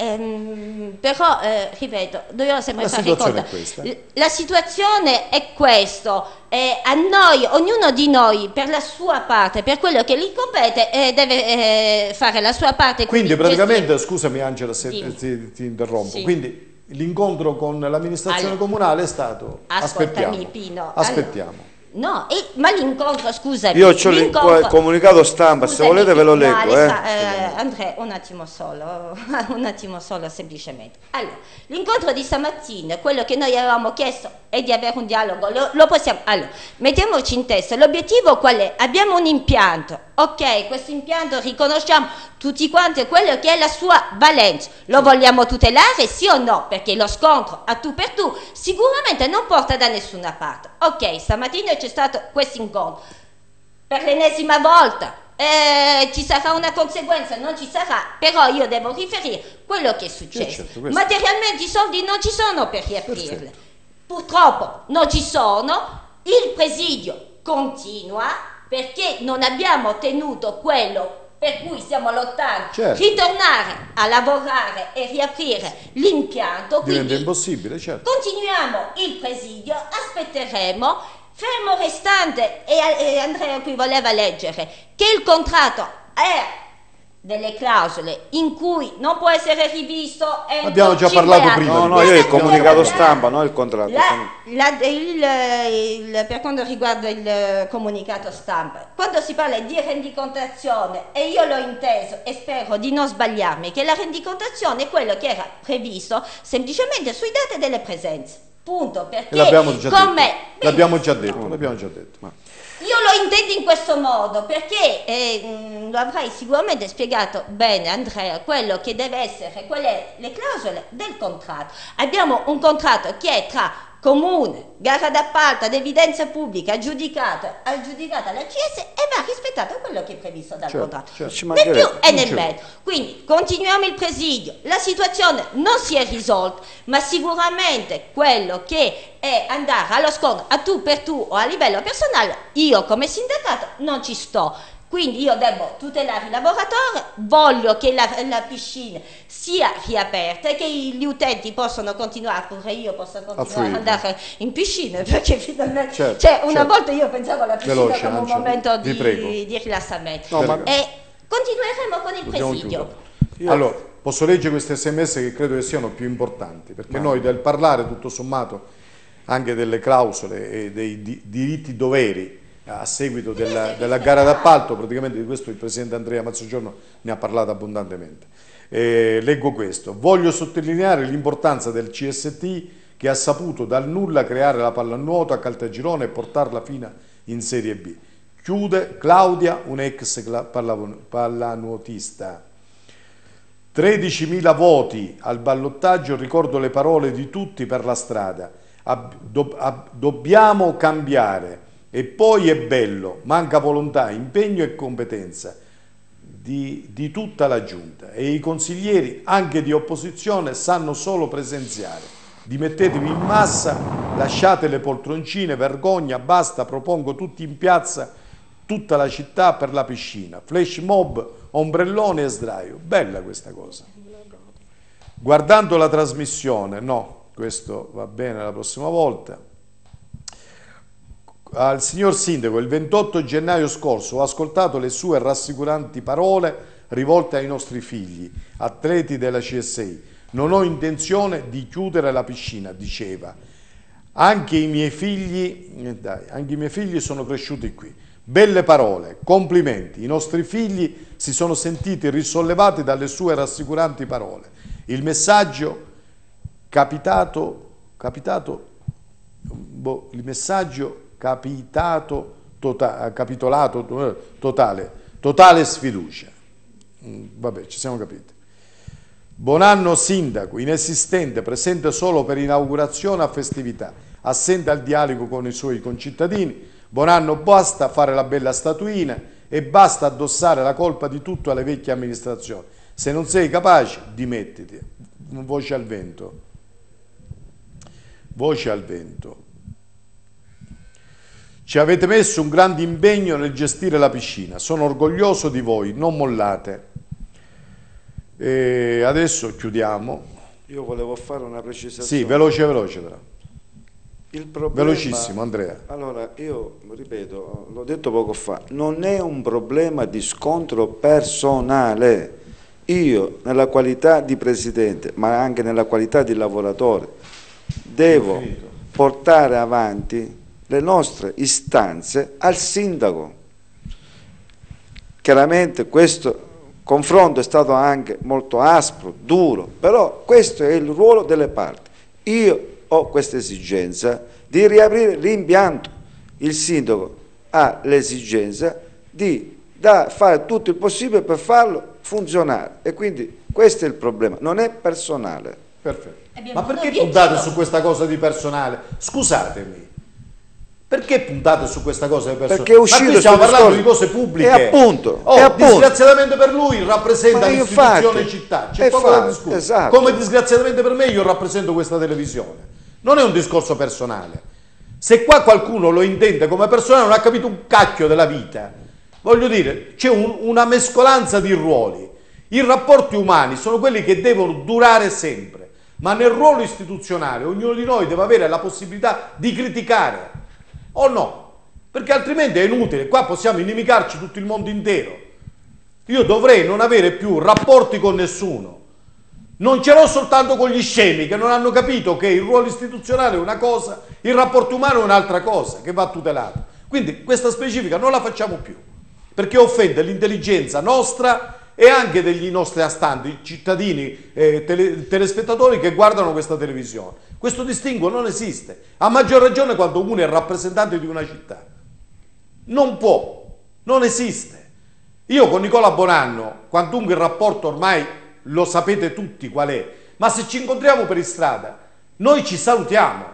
però, ripeto, dobbiamo sempre fare conto. La situazione è questo, a noi, ognuno di noi, per la sua parte, per quello che gli compete, deve fare la sua parte. Quindi praticamente, scusami Angela se ti interrompo, sì. Quindi l'incontro con l'amministrazione comunale è stato ascoltami, Pino. Aspettiamo. No, ma l'incontro, scusami. Io ho il comunicato stampa, se volete ve lo leggo. Andrea, un attimo solo, semplicemente. Allora, l'incontro di stamattina, quello che noi avevamo chiesto è di avere un dialogo, lo possiamo. Allora, mettiamoci in testa, l'obiettivo qual è? Abbiamo un impianto, ok, questo impianto riconosciamo tutti quanti quello che è la sua valenza, lo vogliamo tutelare sì o no? Perché lo scontro a tu per tu sicuramente non porta da nessuna parte. Ok, stamattina c'è stato questo incontro, per l'ennesima volta ci sarà una conseguenza, non ci sarà, però io devo riferire quello che è successo. Certo, materialmente i soldi non ci sono per riaprirle, purtroppo non ci sono, il presidio continua perché non abbiamo ottenuto quello per cui stiamo lottando, ritornare a lavorare e riaprire l'impianto. Diventa impossibile, certo. Continuiamo il presidio, aspetteremo, fermo restante, e Andrea qui voleva leggere, che il contratto è delle clausole in cui non può essere rivisto. Abbiamo già parlato prima. No, io il comunicato stampa, non il contratto. Per quanto riguarda il comunicato stampa, quando si parla di rendicontazione, e io l'ho inteso e spero di non sbagliarmi, che la rendicontazione è quello che era previsto semplicemente sui dati delle presenze. Punto. Perché l'abbiamo già detto. Ma io lo intendo in questo modo perché lo avrai sicuramente spiegato bene, Andrea, quello che deve essere, le clausole del contratto. Abbiamo un contratto che è tra comune, gara d'appalto ad evidenza pubblica, aggiudicata alla CS, e va rispettato quello che è previsto dal contratto, né più e né meno. Quindi continuiamo il presidio, la situazione non si è risolta, ma sicuramente quello che è andare allo scontro a tu per tu o a livello personale, io come sindacato non ci sto. Quindi io devo tutelare il lavoratore, voglio che la piscina sia riaperta e che gli utenti possano continuare, pure io possa continuare ad andare in piscina, perché finalmente, una volta io pensavo alla piscina come un momento di rilassamento. E continueremo con il presidio. Allora, posso leggere queste SMS che credo che siano più importanti, perché noi del parlare tutto sommato anche delle clausole e dei diritti doveri a seguito della gara d'appalto, praticamente di questo il presidente Andrea Mazzogiorno ne ha parlato abbondantemente. Leggo questo: voglio sottolineare l'importanza del CST che ha saputo dal nulla creare la pallanuoto a Caltagirone e portarla fino in Serie B. Chiude Claudia, un'ex pallanuotista. 13.000 voti al ballottaggio, ricordo le parole di tutti per la strada. Dobbiamo cambiare e poi è bello, manca volontà, impegno e competenza di tutta la giunta e i consiglieri anche di opposizione sanno solo presenziare. Dimettetevi in massa, lasciate le poltroncine, vergogna, basta, propongo tutti in piazza, tutta la città per la piscina, flash mob, ombrellone e sdraio. Bella questa cosa. Guardando la trasmissione, no, questo va bene la prossima volta. Al signor Sindaco, il 28 gennaio scorso ho ascoltato le sue rassicuranti parole rivolte ai nostri figli, atleti della CSI. Non ho intenzione di chiudere la piscina, diceva. Anche i miei figli sono cresciuti qui. Belle parole, complimenti. I nostri figli si sono sentiti risollevati dalle sue rassicuranti parole. Il messaggio totale sfiducia. Vabbè, ci siamo capiti. Buon anno sindaco, inesistente, presente solo per inaugurazione a festività, assente al dialogo con i suoi concittadini. Buon anno, basta fare la bella statuina e basta addossare la colpa di tutto alle vecchie amministrazioni. Se non sei capace, dimettiti. Voce al vento. Voce al vento. Ci avete messo un grande impegno nel gestire la piscina. Sono orgoglioso di voi, non mollate. E adesso chiudiamo. Io volevo fare una precisazione. Sì, veloce però. Il problema, velocissimo, Andrea. Allora, io ripeto, l'ho detto poco fa, non è un problema di scontro personale. Io, nella qualità di presidente, ma anche nella qualità di lavoratore, devo portare avanti le nostre istanze al sindaco. Chiaramente questo confronto è stato anche molto aspro, duro, però questo è il ruolo delle parti. Io ho questa esigenza di riaprire l'impianto. Il sindaco ha l'esigenza di fare tutto il possibile per farlo funzionare e quindi questo è il problema, non è personale. Perfetto. Ma perché puntate su questa cosa di personale? Scusatemi. Perché puntate su questa cosa di personale? Perché uscire, ma qui stiamo parlando di cose pubbliche. E appunto, disgraziatamente per lui rappresenta l'istituzione città. C'è poco da discutere. Esatto. Come disgraziatamente per me io rappresento questa televisione. Non è un discorso personale. Se qua qualcuno lo intende come personale non ha capito un cacchio della vita. Voglio dire, c'è una mescolanza di ruoli. I rapporti umani sono quelli che devono durare sempre, ma nel ruolo istituzionale ognuno di noi deve avere la possibilità di criticare. O no? Perché altrimenti è inutile, qua possiamo inimicarci tutto il mondo intero. Io dovrei non avere più rapporti con nessuno. Non ce l'ho soltanto con gli scemi che non hanno capito che il ruolo istituzionale è una cosa, il rapporto umano è un'altra cosa che va tutelato. Quindi questa specifica non la facciamo più, perché offende l'intelligenza nostra e anche degli nostri astanti, cittadini, telespettatori che guardano questa televisione. Questo distinguo non esiste, a maggior ragione quando uno è rappresentante di una città. Non può, non esiste. Io con Nicola Bonanno, quantunque il rapporto ormai lo sapete tutti qual è, ma se ci incontriamo per strada, noi ci salutiamo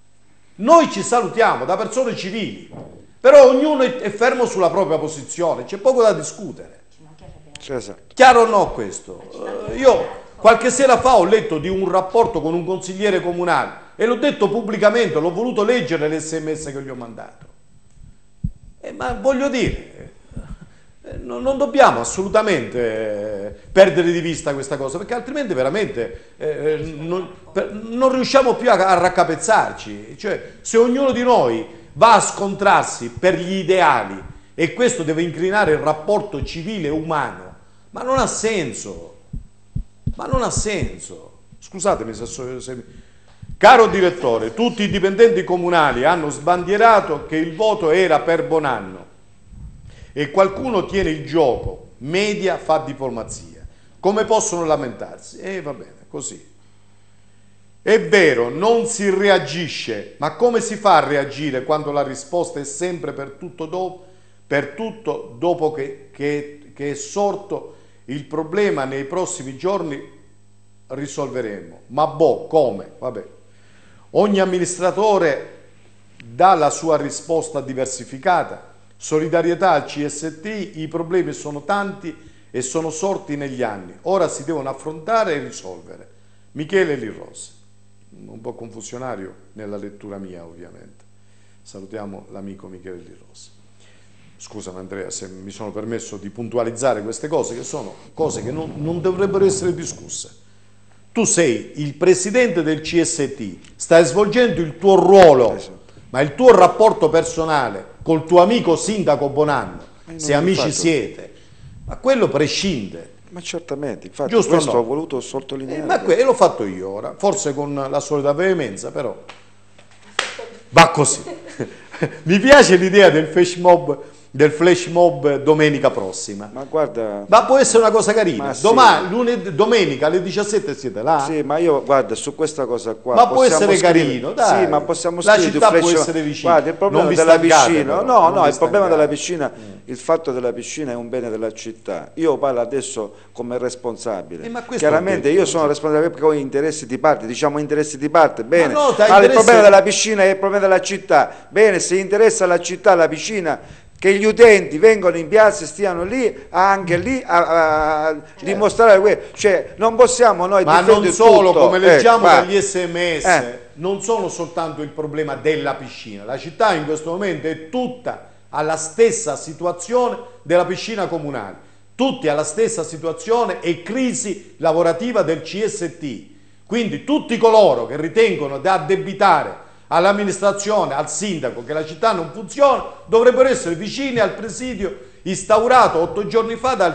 da persone civili, però ognuno è fermo sulla propria posizione, c'è poco da discutere. Esatto. Chiaro o no questo? Io qualche sera fa ho letto di un rapporto con un consigliere comunale e l'ho detto pubblicamente, l'ho voluto leggere l'SMS che gli ho mandato. Ma voglio dire, non dobbiamo assolutamente perdere di vista questa cosa, perché altrimenti veramente non riusciamo più a raccapezzarci. Cioè, se ognuno di noi va a scontrarsi per gli ideali e questo deve incrinare il rapporto civile e umano, ma non ha senso. Ma non ha senso. Scusatemi se... Caro direttore, tutti i dipendenti comunali hanno sbandierato che il voto era per Bonanno e qualcuno tiene il gioco, media fa diplomazia. Come possono lamentarsi? Va bene, così. È vero, non si reagisce, ma come si fa a reagire quando la risposta è sempre per tutto dopo? per tutto, dopo che è sorto il problema nei prossimi giorni risolveremo. Ma boh, come? Vabbè. Ogni amministratore dà la sua risposta diversificata. Solidarietà al CST, i problemi sono tanti e sono sorti negli anni. Ora si devono affrontare e risolvere. Michele Lirose. Un po' confusionario nella lettura mia, ovviamente. Salutiamo l'amico Michele Lirose. Scusami Andrea se mi sono permesso di puntualizzare queste cose, che sono cose che non dovrebbero essere discusse. Tu sei il presidente del CST, stai svolgendo il tuo ruolo, ma il tuo rapporto personale col tuo amico sindaco Bonanno, se amici siete, ma quello prescinde. Ma certamente, infatti Giusto, questo no? ho voluto sottolineare. Ma l'ho fatto io ora, forse con la solita veemenza, però va così. Mi piace l'idea del flash mob domenica prossima. Ma guarda, ma può essere una cosa carina. Sì. Domenica alle 17 siete là? Sì, ma io guarda, su questa cosa qua ma può essere carino, dai. Sì, ma possiamo la scrivere città può essere vicina. Guarda, il problema della piscina, no, il problema della piscina, il fatto della piscina è un bene della città. Io parlo adesso come responsabile. Chiaramente io sono responsabile perché ho interessi di parte, diciamo interessi di parte, bene. Ma il problema della piscina è il problema della città. Bene, se interessa alla città la piscina, che gli utenti vengono in piazza e stiano lì, anche lì a dimostrare quello. Cioè, non possiamo noi difendere tutto. Ma non solo, come leggiamo dagli SMS, non sono soltanto il problema della piscina. La città in questo momento è tutta alla stessa situazione della piscina comunale. Tutti alla stessa situazione e crisi lavorativa del CST. Quindi tutti coloro che ritengono da addebitare all'amministrazione, al sindaco, che la città non funziona, dovrebbero essere vicini al presidio instaurato 8 giorni fa dal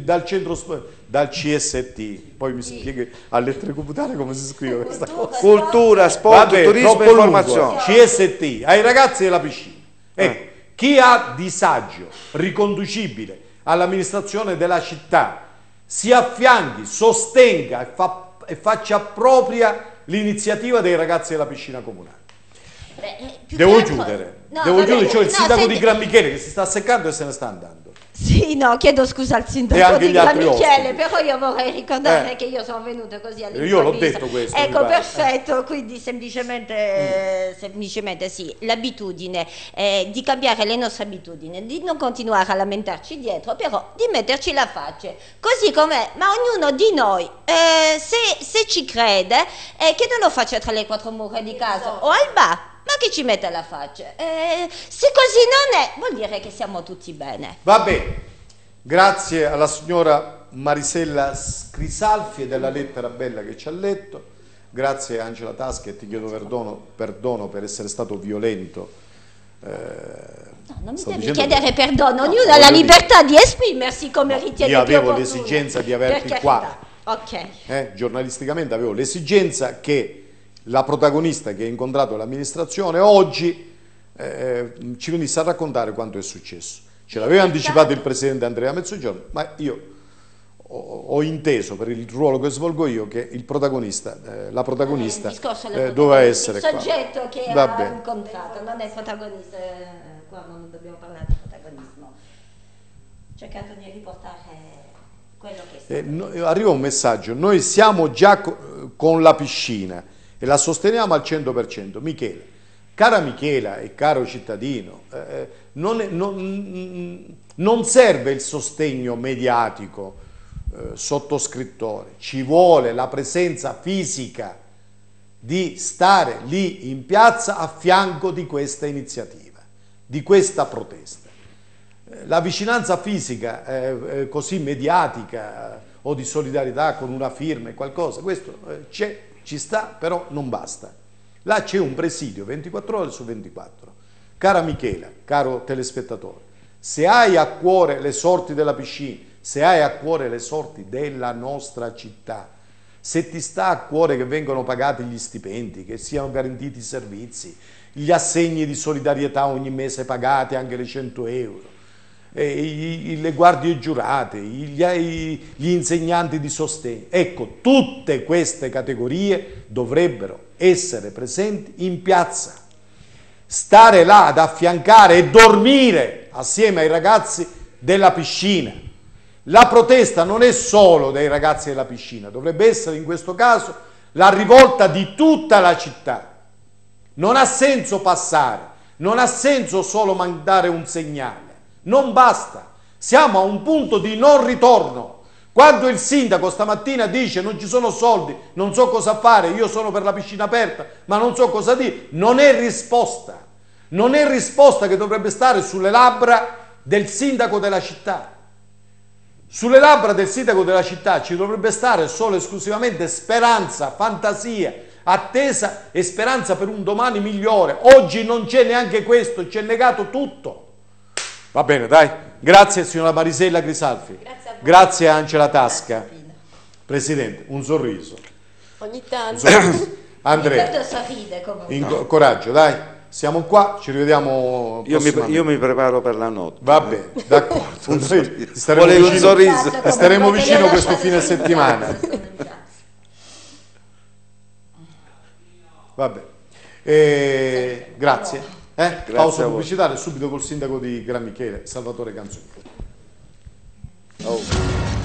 CST. Poi mi spieghi a lettere computate come si scrive questa cosa. Cultura, sport, turismo e informazione. CST, ai ragazzi della piscina. Ecco, chi ha disagio riconducibile all'amministrazione della città si affianchi, sostenga e faccia propria l'iniziativa dei ragazzi della piscina comunale. Devo chiudere, c'ho il sindaco di Gran Michele che si sta seccando e se ne sta andando. Sì, no, chiedo scusa al sindaco di Gran Michele, però io vorrei ricordare che io sono venuta così all'improvviso. Io l'ho detto questo. Ecco, perfetto, quindi semplicemente sì, l'abitudine di cambiare le nostre abitudini, di non continuare a lamentarci dietro, però di metterci la faccia, così com'è, ma ognuno di noi, se ci crede, che non lo faccia tra le 4 mura di casa o al bar, ma che ci mette la faccia. Se così non è, vuol dire che siamo tutti bene. Va bene, grazie alla signora Marisella Scrisalfi della lettera bella che ci ha letto, grazie a Angela Tasca e ti chiedo perdono per essere stato violento. No, non mi devi chiedere perdono, ognuno ha la libertà di esprimersi come ritiene più opportuno. Io avevo l'esigenza di averti qua. Ok. Giornalisticamente avevo l'esigenza che la protagonista che ha incontrato l'amministrazione oggi ci venisse a raccontare quanto è successo. Ce l'aveva anticipato il presidente Andrea Mezzogiorno, ma io ho inteso per il ruolo che svolgo io che il protagonista, la protagonista doveva essere qua. Il soggetto che ha incontrato, non è il protagonista, qua non dobbiamo parlare di protagonismo. Ho cercato di riportare quello che è stato. Arriva un messaggio, noi siamo già con la piscina e la sosteniamo al 100%. Michele, cara Michela e caro cittadino, non serve il sostegno mediatico sottoscrittore, ci vuole la presenza fisica di stare lì in piazza a fianco di questa iniziativa, di questa protesta. La vicinanza fisica così mediatica o di solidarietà con una firma e qualcosa, questo c'è, ci sta, però non basta. Là c'è un presidio 24 ore su 24. Cara Michela, caro telespettatore, se hai a cuore le sorti della piscina, se hai a cuore le sorti della nostra città, se ti sta a cuore che vengano pagati gli stipendi, che siano garantiti i servizi, gli assegni di solidarietà ogni mese pagati, anche le 100 euro, le guardie giurate, gli insegnanti di sostegno. Ecco, tutte queste categorie dovrebbero essere presenti in piazza, stare là ad affiancare e dormire assieme ai ragazzi della piscina. La protesta non è solo dei ragazzi della piscina, dovrebbe essere in questo caso la rivolta di tutta la città. Non ha senso passare, non ha senso solo mandare un segnale, non basta, siamo a un punto di non ritorno. Quando il sindaco stamattina dice non ci sono soldi, non so cosa fare, io sono per la piscina aperta, ma non so cosa dire, non è risposta che dovrebbe stare sulle labbra del sindaco della città. Sulle labbra del sindaco della città ci dovrebbe stare solo e esclusivamente speranza, fantasia, attesa e speranza per un domani migliore. Oggi non c'è neanche questo, ci è negato tutto. Va bene, dai. Grazie signora Marisella Crisalfi. Grazie a Angela Tasca. Presidente, un sorriso. Ogni tanto. Andrea, coraggio, dai. Siamo qua, ci rivediamo. Io mi preparo per la notte. Va bene, d'accordo. Un sorriso. Staremo vicino questo fine settimana. Va bene. Grazie. Pausa pubblicitaria subito col sindaco di Gran Michele, Salvatore Canzoni.